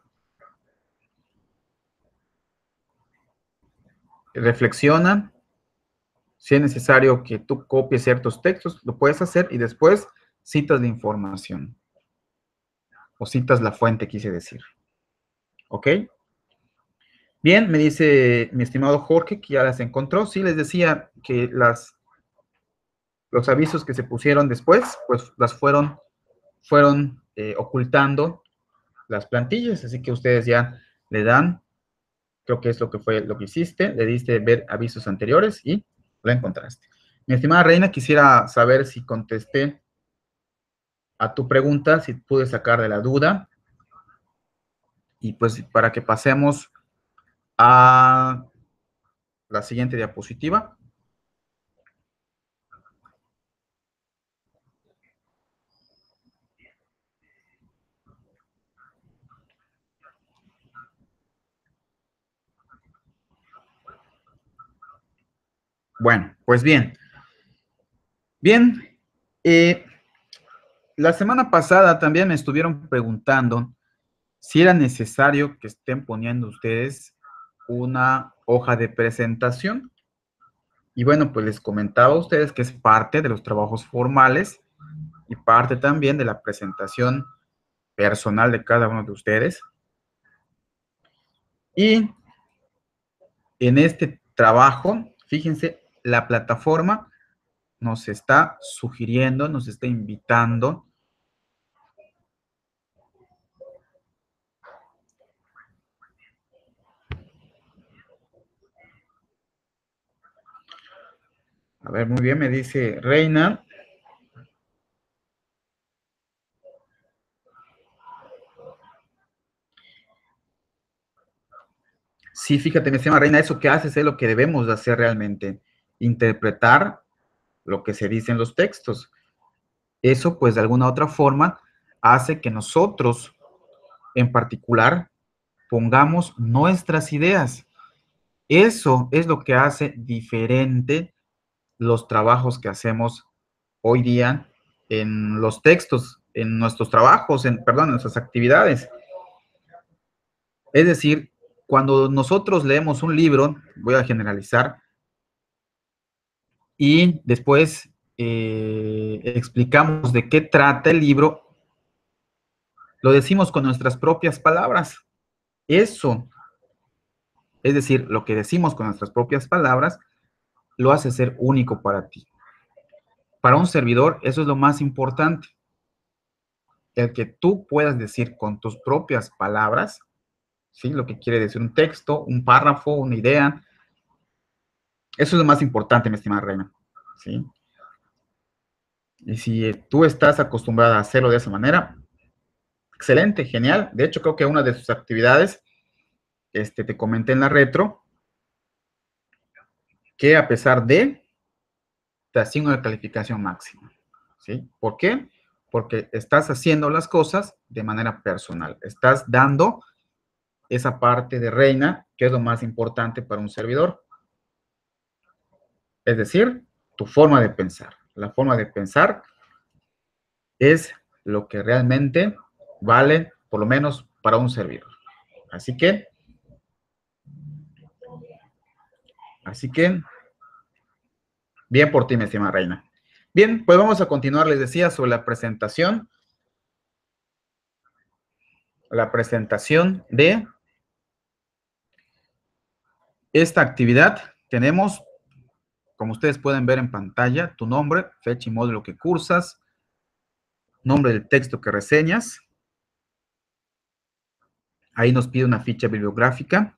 Speaker 1: reflexiona. Si es necesario que tú copies ciertos textos, lo puedes hacer y después citas la información. O citas la fuente, quise decir. ¿Ok? Bien, me dice mi estimado Jorge que ya las encontró. Sí, les decía que las, los avisos que se pusieron después, pues las fueron, fueron eh, ocultando las plantillas. Así que ustedes ya le dan, creo que es lo que fue lo que hiciste, le diste ver avisos anteriores y lo encontraste. Mi estimada Reina, quisiera saber si contesté a tu pregunta, si pude sacar de la duda, y pues para que pasemos a la siguiente diapositiva. Bueno, pues bien. Bien, eh, la semana pasada también me estuvieron preguntando si era necesario que estén poniendo ustedes una hoja de presentación. Y bueno, pues les comentaba a ustedes que es parte de los trabajos formales y parte también de la presentación personal de cada uno de ustedes. Y en este trabajo, fíjense, la plataforma nos está sugiriendo, nos está invitando a ver, muy bien, me dice Reina. Sí, fíjate, mi estimada Reina, eso que haces es lo que debemos de hacer realmente, interpretar lo que se dice en los textos. Eso, pues, de alguna otra forma, hace que nosotros, en particular, pongamos nuestras ideas. Eso es lo que hace diferente los trabajos que hacemos hoy día en los textos, en nuestros trabajos, en, perdón, en nuestras actividades. Es decir, cuando nosotros leemos un libro, voy a generalizar, y después eh, explicamos de qué trata el libro, lo decimos con nuestras propias palabras. Eso, es decir, lo que decimos con nuestras propias palabras, lo hace ser único para ti. Para un servidor, eso es lo más importante. El que tú puedas decir con tus propias palabras, ¿sí? Lo que quiere decir un texto, un párrafo, una idea. Eso es lo más importante, mi estimada Reina, ¿sí? Y si tú estás acostumbrada a hacerlo de esa manera, excelente, genial. De hecho, creo que una de sus actividades, este, te comenté en la retro, que a pesar de, te asigno la calificación máxima, ¿sí? ¿Por qué? Porque estás haciendo las cosas de manera personal. Estás dando esa parte de Reina, que es lo más importante para un servidor. Es decir, tu forma de pensar. La forma de pensar es lo que realmente vale, por lo menos para un servidor. Así que, así que, Bien por ti, mi estimada reina. Bien, pues vamos a continuar, les decía, sobre la presentación. La presentación de esta actividad. Tenemos, como ustedes pueden ver en pantalla, tu nombre, fecha y módulo que cursas, nombre del texto que reseñas. Ahí nos pide una ficha bibliográfica.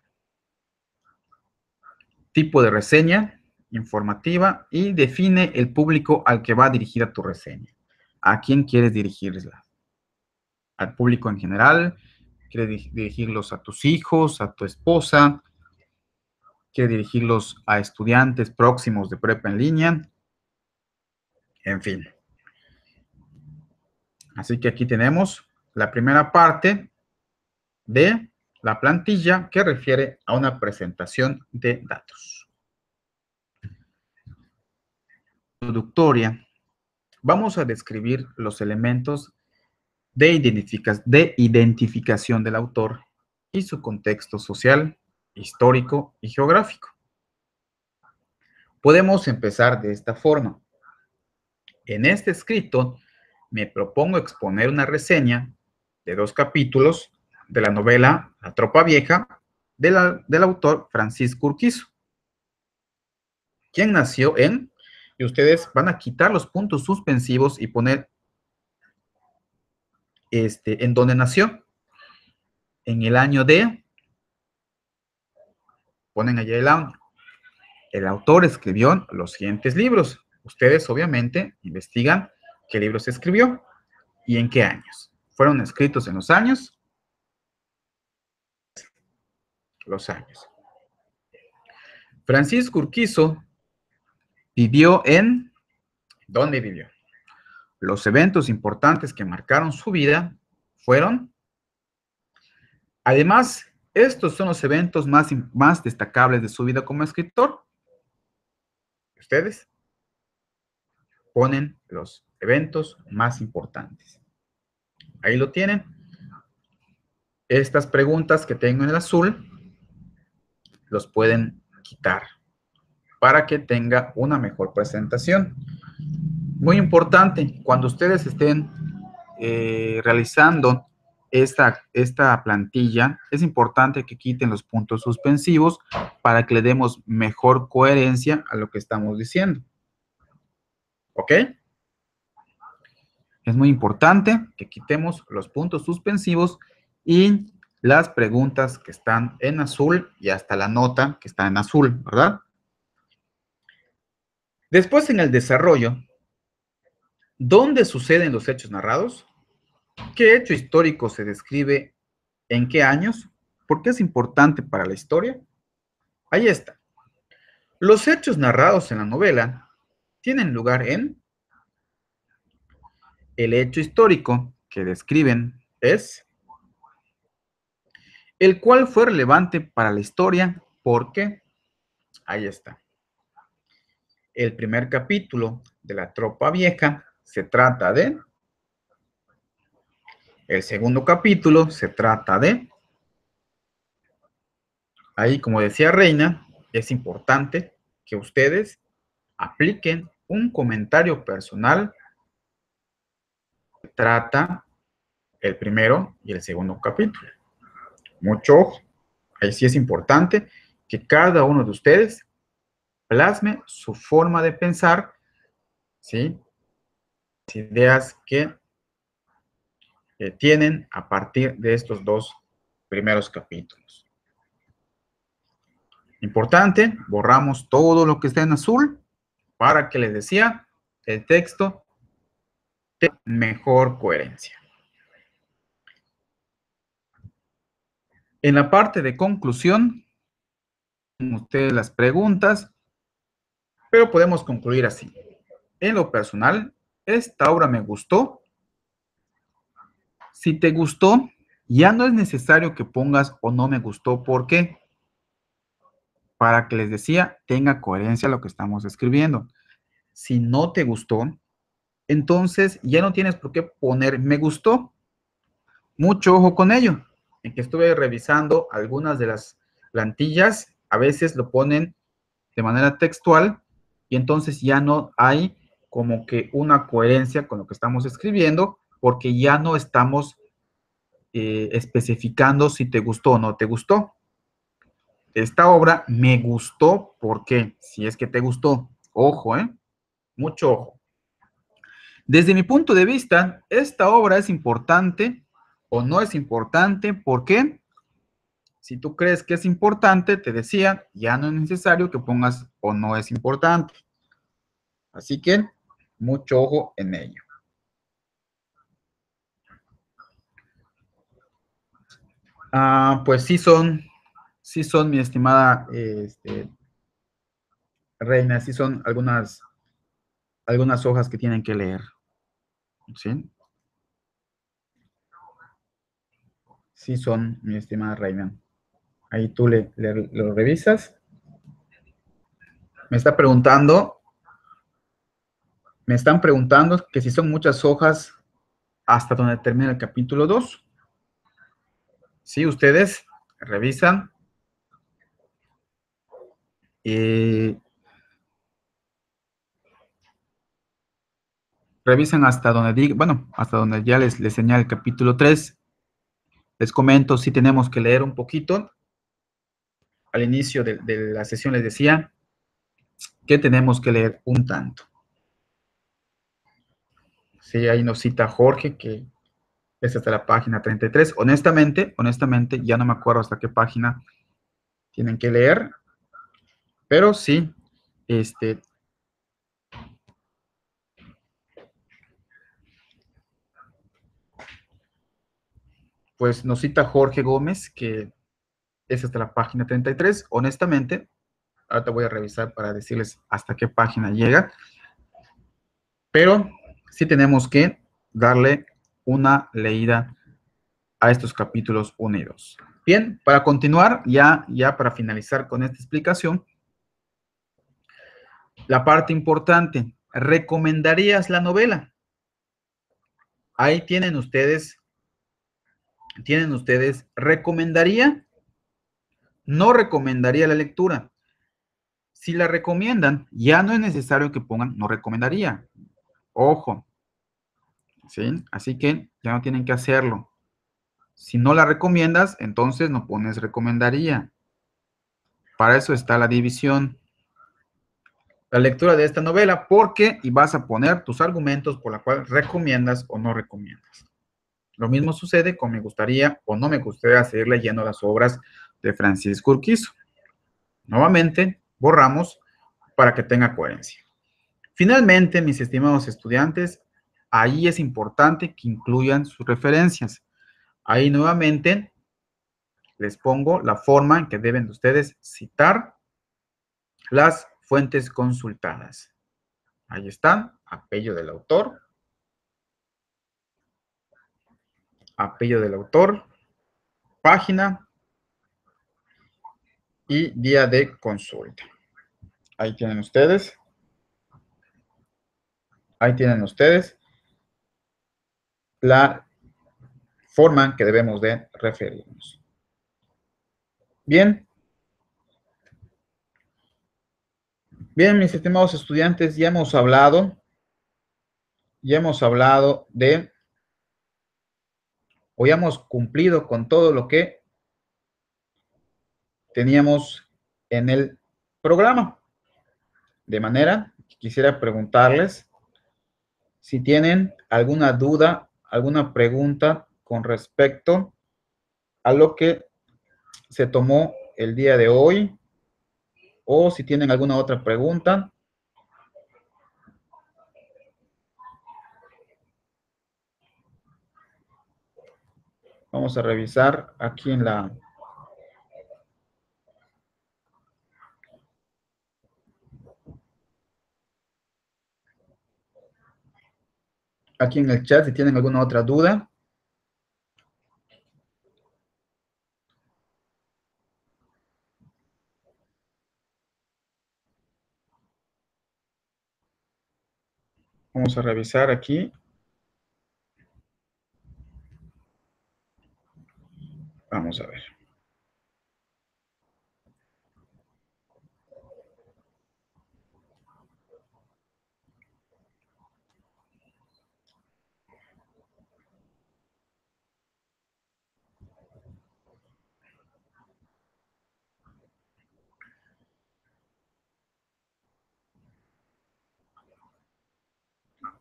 Speaker 1: Tipo de reseña, informativa, y define el público al que va dirigida tu reseña. ¿A quién quieres dirigirla? ¿Al público en general? ¿Quieres dirigirlos a tus hijos, a tu esposa? ¿Quieres dirigirlos a estudiantes próximos de prepa en línea? En fin. Así que aquí tenemos la primera parte de la plantilla que refiere a una presentación de datos. Introductoria. Vamos a describir los elementos de, identifica de identificación del autor y su contexto social, histórico y geográfico. Podemos empezar de esta forma. En este escrito me propongo exponer una reseña de dos capítulos de la novela La Tropa Vieja de la, del autor Francisco Urquizo, quien nació en, y ustedes van a quitar los puntos suspensivos y poner este, en dónde nació, en el año de, ponen allá el año. El autor escribió los siguientes libros. Ustedes obviamente investigan qué libros escribió y en qué años. Fueron escritos en los años, los años. Francisco Urquizo vivió en, ¿dónde vivió? Los eventos importantes que marcaron su vida fueron, además, estos son los eventos más, más destacables de su vida como escritor. Ustedes ponen los eventos más importantes. Ahí lo tienen. Estas preguntas que tengo en el azul los pueden quitar para que tenga una mejor presentación. Muy importante, cuando ustedes estén eh, realizando esta, esta plantilla, es importante que quiten los puntos suspensivos para que le demos mejor coherencia a lo que estamos diciendo. ¿Ok? Es muy importante que quitemos los puntos suspensivos y las preguntas que están en azul y hasta la nota que está en azul, ¿verdad? Después, en el desarrollo, ¿dónde suceden los hechos narrados? ¿Qué hecho histórico se describe en qué años? ¿Por qué es importante para la historia? Ahí está. Los hechos narrados en la novela tienen lugar en el hecho histórico que describen es el cual fue relevante para la historia porque ahí está. El primer capítulo de La Tropa Vieja se trata de, el segundo capítulo se trata de, ahí como decía Reina, es importante que ustedes apliquen un comentario personal que trata el primero y el segundo capítulo. Mucho ojo, ahí sí es importante que cada uno de ustedes plasme su forma de pensar, ¿sí? Ideas que eh, tienen a partir de estos dos primeros capítulos. Importante, borramos todo lo que está en azul para que les decía el texto de mejor coherencia. En la parte de conclusión, ustedes las preguntas, pero podemos concluir así. En lo personal, esta obra me gustó. Si te gustó, ya no es necesario que pongas o no me gustó. ¿Por qué? Para que les decía, tenga coherencia lo que estamos escribiendo. Si no te gustó, entonces ya no tienes por qué poner me gustó. Mucho ojo con ello. En que estuve revisando algunas de las plantillas, a veces lo ponen de manera textual, y entonces ya no hay como que una coherencia con lo que estamos escribiendo, porque ya no estamos eh, especificando si te gustó o no te gustó. Esta obra me gustó, ¿por qué? Si es que te gustó. Ojo, ¿eh? Mucho ojo. Desde mi punto de vista, esta obra es importante o no es importante. ¿Por qué? Si tú crees que es importante, te decía, ya no es necesario que pongas o no es importante. Así que, mucho ojo en ello. Ah, pues sí son, sí son, mi estimada este, reina, sí son algunas, algunas hojas que tienen que leer. ¿Sí? Sí son, mi estimada reina. Ahí tú le, le- lo revisas. Me está preguntando, me están preguntando que si son muchas hojas hasta donde termina el capítulo dos. Sí, ustedes revisan. eh, revisan hasta donde diga, bueno, hasta donde ya les, les señala el capítulo tres. Les comento, si tenemos que leer un poquito. Al inicio de, de la sesión les decía que tenemos que leer un tanto. Sí, ahí nos cita Jorge, que es hasta la página treinta y tres. Honestamente, honestamente, ya no me acuerdo hasta qué página tienen que leer, pero sí, este, pues nos cita Jorge Gómez, que es hasta la página treinta y tres. Honestamente, ahorita voy a revisar para decirles hasta qué página llega, pero sí tenemos que darle una leída a estos capítulos unidos. Bien, para continuar, ya, ya para finalizar con esta explicación, la parte importante, ¿recomendarías la novela? Ahí tienen ustedes, tienen ustedes, ¿recomendaría? No recomendaría la lectura. Si la recomiendan, ya no es necesario que pongan no recomendaría. Ojo, ¿sí? Así que ya no tienen que hacerlo. Si no la recomiendas, entonces no pones recomendaría. Para eso está la división. La lectura de esta novela, porque y vas a poner tus argumentos por la cual recomiendas o no recomiendas. Lo mismo sucede con me gustaría o no me gustaría seguir leyendo las obras de Francisco Urquizo. Nuevamente, borramos para que tenga coherencia. Finalmente, mis estimados estudiantes, ahí es importante que incluyan sus referencias. Ahí nuevamente les pongo la forma en que deben de ustedes citar las fuentes consultadas. Ahí están, apellido del autor, apellido del autor, página y día de consulta. Ahí tienen ustedes. Ahí tienen ustedes la forma en que debemos de referirnos. Bien. Bien, mis estimados estudiantes, ya hemos hablado, ya hemos hablado de, o ya hemos cumplido con todo lo que teníamos en el programa. De manera que quisiera preguntarles si tienen alguna duda, alguna pregunta con respecto a lo que se tomó el día de hoy, o si tienen alguna otra pregunta. Vamos a revisar aquí en la... aquí en el chat si tienen alguna otra duda. Vamos a revisar aquí. Vamos a ver.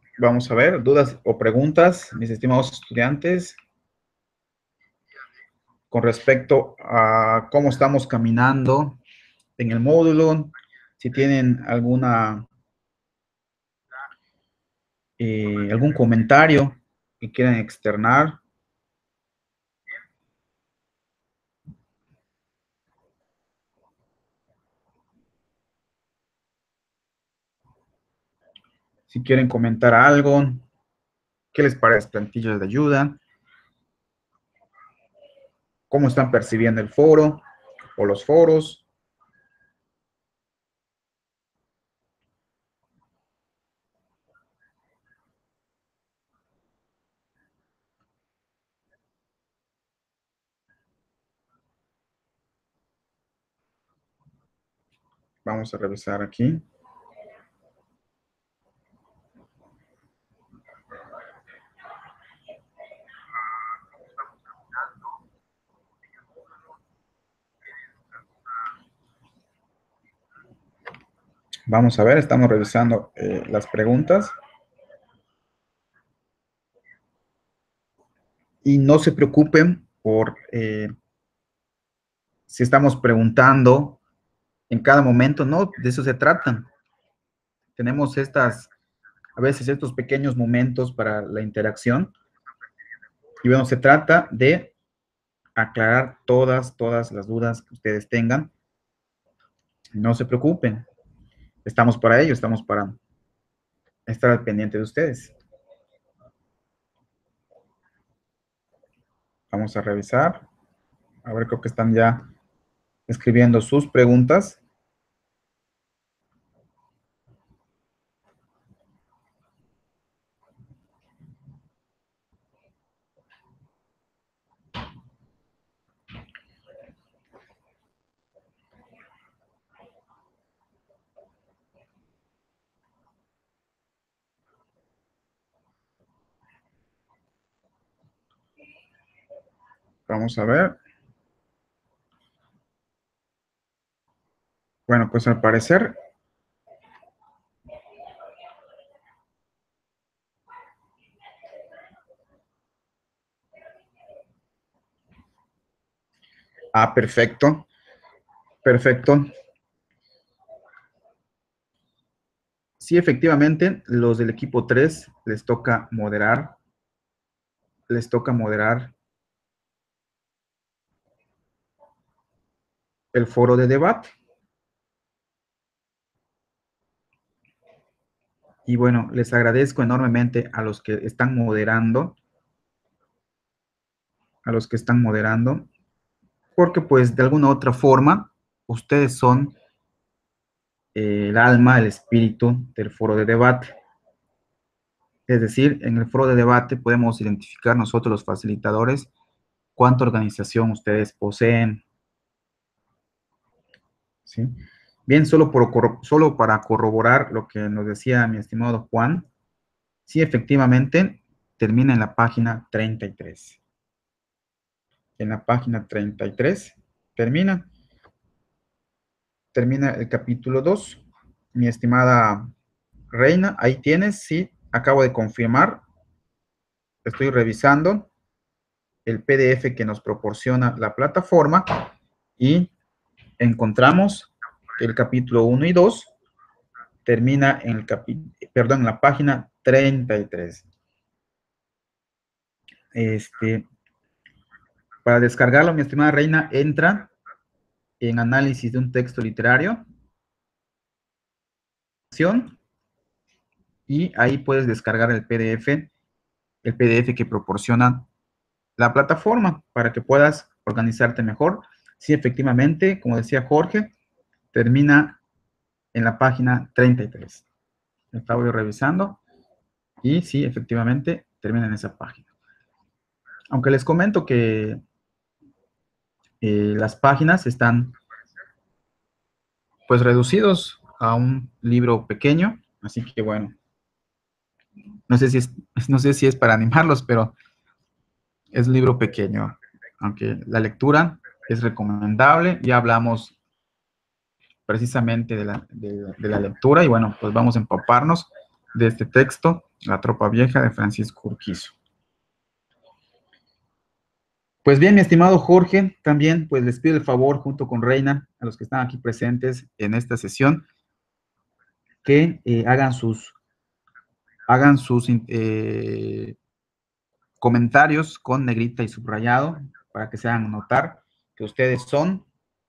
Speaker 1: Vamos a ver, dudas o preguntas, mis estimados estudiantes, con respecto a cómo estamos caminando en el módulo, si tienen alguna, eh, algún comentario que quieran externar. Si quieren comentar algo, ¿qué les parece las plantillas de ayuda? ¿Cómo están percibiendo el foro o los foros? Vamos a revisar aquí. Vamos a ver, estamos revisando eh, las preguntas. Y no se preocupen por eh, si estamos preguntando en cada momento, no, de eso se trata. Tenemos estas, a veces estos pequeños momentos para la interacción. Y bueno, se trata de aclarar todas, todas las dudas que ustedes tengan. No se preocupen. Estamos para ello, estamos para estar al pendiente de ustedes. Vamos a revisar. A ver, creo que están ya escribiendo sus preguntas. Vamos a ver. Bueno, pues al parecer, ah, perfecto, perfecto. Sí, efectivamente, los del equipo tres les toca moderar, les toca moderar el foro de debate. Y bueno, les agradezco enormemente a los que están moderando, a los que están moderando, porque pues de alguna u otra forma, ustedes son eh, el alma, el espíritu del foro de debate. Es decir, en el foro de debate podemos identificar nosotros los facilitadores cuánta organización ustedes poseen. ¿Sí? Bien, solo, por, solo para corroborar lo que nos decía mi estimado Juan, sí, efectivamente, termina en la página treinta y tres. En la página treinta y tres termina, termina el capítulo dos. Mi estimada Reina, ahí tienes, sí, acabo de confirmar, estoy revisando el P D F que nos proporciona la plataforma y encontramos que el capítulo uno y dos termina en el capítulo, perdón, en la página treinta y tres. Este, para descargarlo, mi estimada Reina, entra en análisis de un texto literario y ahí puedes descargar el P D F, el P D F que proporciona la plataforma para que puedas organizarte mejor. Sí, efectivamente, como decía Jorge, termina en la página treinta y tres. Estaba yo revisando y sí, efectivamente, termina en esa página. Aunque les comento que eh, las páginas están pues reducidos a un libro pequeño, así que bueno, no sé si es, no sé si es para animarlos, pero es un libro pequeño, aunque la lectura es recomendable. Ya hablamos precisamente de la, de, de la lectura y bueno, pues vamos a empaparnos. de este texto, La tropa vieja, de Francisco Urquizo. Pues bien, mi estimado Jorge, también pues les pido el favor, junto con Reina, a los que están aquí presentes en esta sesión, que eh, hagan sus, hagan sus eh, comentarios con negrita y subrayado, para que se hagan notar que ustedes son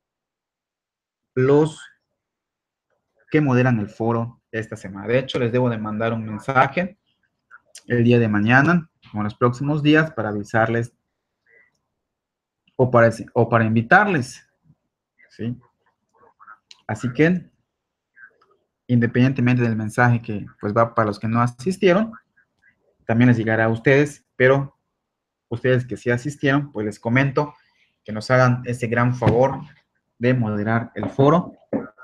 Speaker 1: los que moderan el foro esta semana. De hecho, les debo de mandar un mensaje el día de mañana o en los próximos días para avisarles o para, o para invitarles, ¿sí? Así que, independientemente del mensaje que pues va para los que no asistieron, también les llegará a ustedes, pero ustedes que sí asistieron, pues les comento que nos hagan ese gran favor de moderar el foro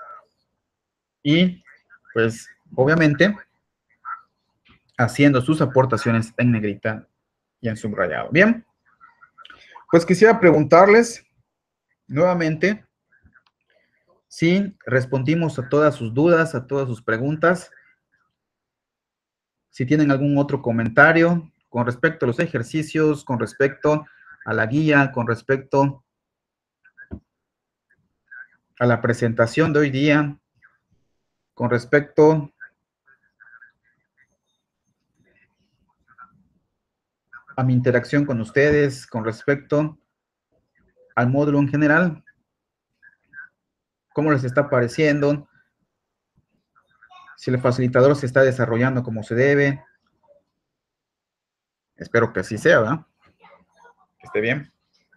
Speaker 1: y pues obviamente haciendo sus aportaciones en negrita y en subrayado. Bien, pues quisiera preguntarles nuevamente si respondimos a todas sus dudas, a todas sus preguntas, si tienen algún otro comentario con respecto a los ejercicios, con respecto a la guía, con respecto a la presentación de hoy día, con respecto a mi interacción con ustedes, con respecto al módulo en general, cómo les está pareciendo, si el facilitador se está desarrollando como se debe. Espero que así sea, ¿verdad? Que esté bien.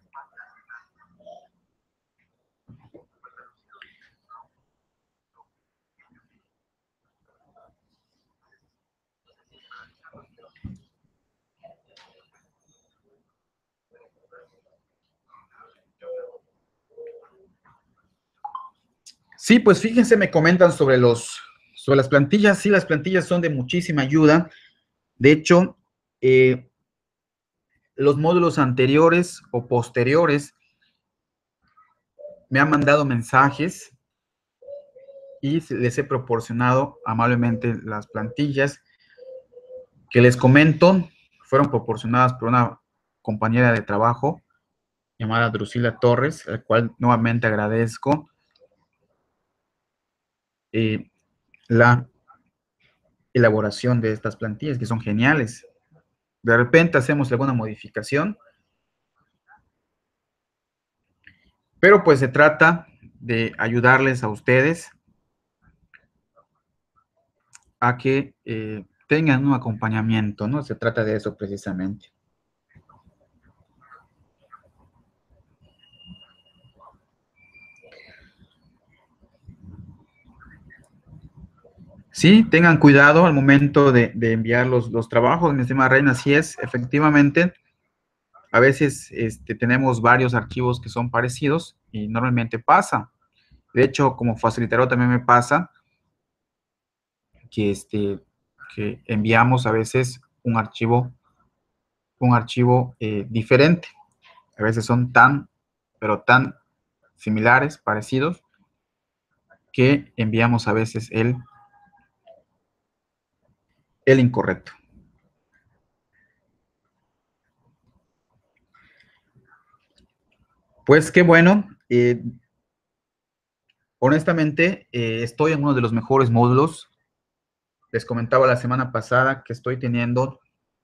Speaker 1: Sí, pues fíjense, me comentan sobre los, sobre las plantillas. Sí, las plantillas son de muchísima ayuda. De hecho, eh, los módulos anteriores o posteriores me han mandado mensajes y les he proporcionado amablemente las plantillas que les comento. Fueron proporcionadas por una compañera de trabajo llamada Drusila Torres, al cual nuevamente agradezco eh, la elaboración de estas plantillas, que son geniales. De repente hacemos alguna modificación, pero pues se trata de ayudarles a ustedes a que eh, tengan un acompañamiento, ¿no? Se trata de eso precisamente. Sí, tengan cuidado al momento de, de enviar los, los trabajos, mi estimada Reina. Así es, efectivamente, a veces este, tenemos varios archivos que son parecidos y normalmente pasa. De hecho, como facilitador también me pasa que, este, que enviamos a veces un archivo, un archivo eh, diferente. A veces son tan, pero tan similares, parecidos, que enviamos a veces el, el incorrecto. Pues qué bueno. Eh, honestamente, eh, estoy en uno de los mejores módulos. Les comentaba la semana pasada que estoy teniendo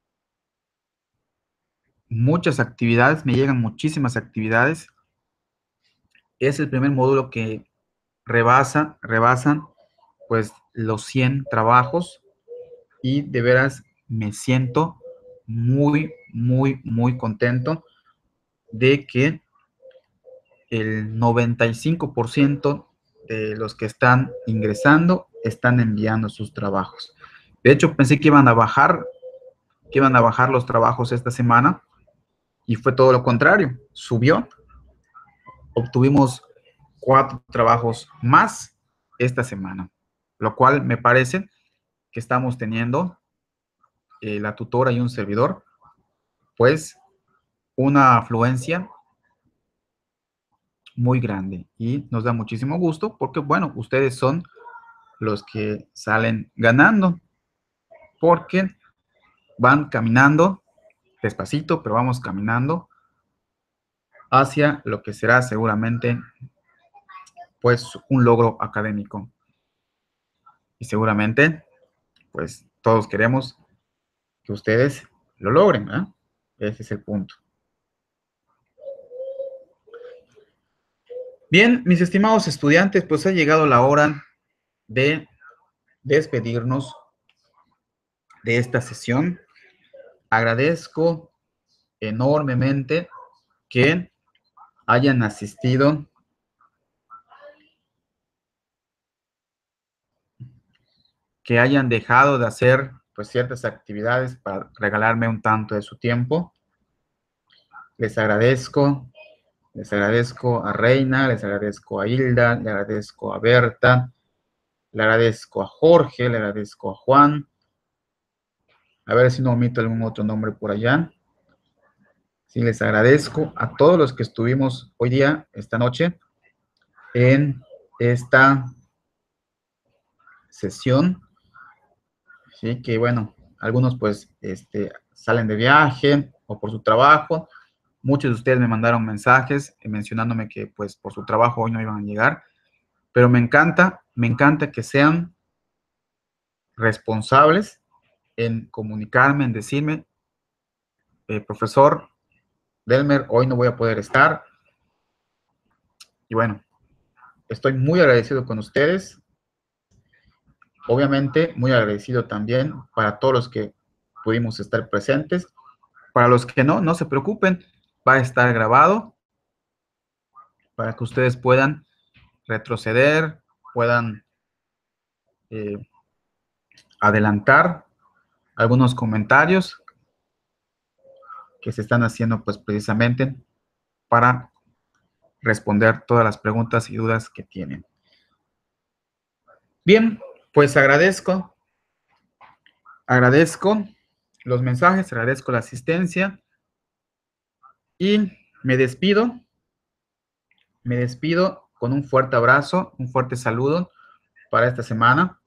Speaker 1: muchas actividades, me llegan muchísimas actividades. Es el primer módulo que rebasa, rebasan pues los cien trabajos y de veras me siento muy, muy, muy contento de que el noventa y cinco por ciento de los que están ingresando están enviando sus trabajos. De hecho, pensé que iban a bajar, que iban a bajar los trabajos esta semana y fue todo lo contrario, subió. Obtuvimos cuatro trabajos más esta semana, lo cual me parece que estamos teniendo eh, la tutora y un servidor, pues una afluencia muy grande y nos da muchísimo gusto porque, bueno, ustedes son los que salen ganando. porque van caminando despacito, pero vamos caminando hacia lo que será seguramente pues un logro académico. Y seguramente pues todos queremos que ustedes lo logren, ¿eh? Ese es el punto. Bien, mis estimados estudiantes, pues ha llegado la hora de despedirnos de esta sesión. Agradezco enormemente que hayan asistido, que hayan dejado de hacer pues ciertas actividades para regalarme un tanto de su tiempo. Les agradezco, les agradezco a Reina, les agradezco a Hilda, le agradezco a Berta, le agradezco a Jorge, le agradezco a Juan. A ver si no omito algún otro nombre por allá. Sí, les agradezco a todos los que estuvimos hoy día, esta noche, en esta sesión. Sí, que bueno, algunos pues este, salen de viaje o por su trabajo. Muchos de ustedes me mandaron mensajes mencionándome que pues por su trabajo hoy no iban a llegar. Pero me encanta, me encanta que sean responsables en comunicarme, en decirme, eh, profesor Delmer, hoy no voy a poder estar. Y bueno, estoy muy agradecido con ustedes. Obviamente, muy agradecido también para todos los que pudimos estar presentes. Para los que no, no se preocupen, va a estar grabado para que ustedes puedan retroceder, puedan eh, adelantar algunos comentarios que se están haciendo pues precisamente para responder todas las preguntas y dudas que tienen. Bien, pues agradezco, agradezco los mensajes, agradezco la asistencia y me despido, me despido con un fuerte abrazo, un fuerte saludo para esta semana.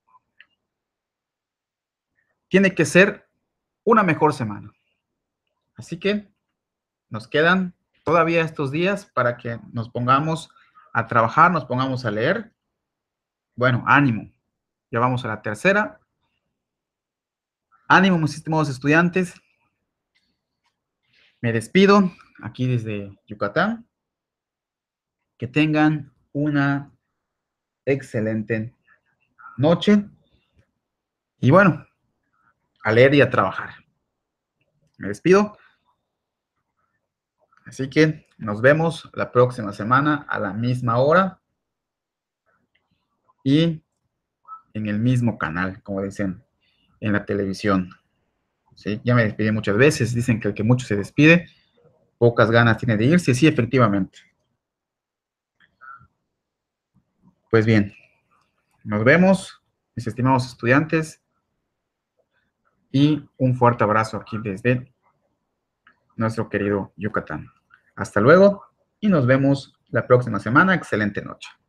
Speaker 1: Tiene que ser una mejor semana. Así que nos quedan todavía estos días para que nos pongamos a trabajar, nos pongamos a leer. Bueno, ánimo. Ya vamos a la tercera. Ánimo, mis estimados estudiantes. Me despido aquí desde Yucatán. Que tengan una excelente noche. Y bueno, a leer y a trabajar. Me despido. Así que nos vemos la próxima semana a la misma hora y en el mismo canal, como dicen en la televisión. ¿Sí? Ya me despedí muchas veces. Dicen que el que mucho se despide, pocas ganas tiene de irse. Sí, efectivamente. Pues bien, nos vemos, mis estimados estudiantes, y un fuerte abrazo aquí desde nuestro querido Yucatán. Hasta luego y nos vemos la próxima semana. Excelente noche.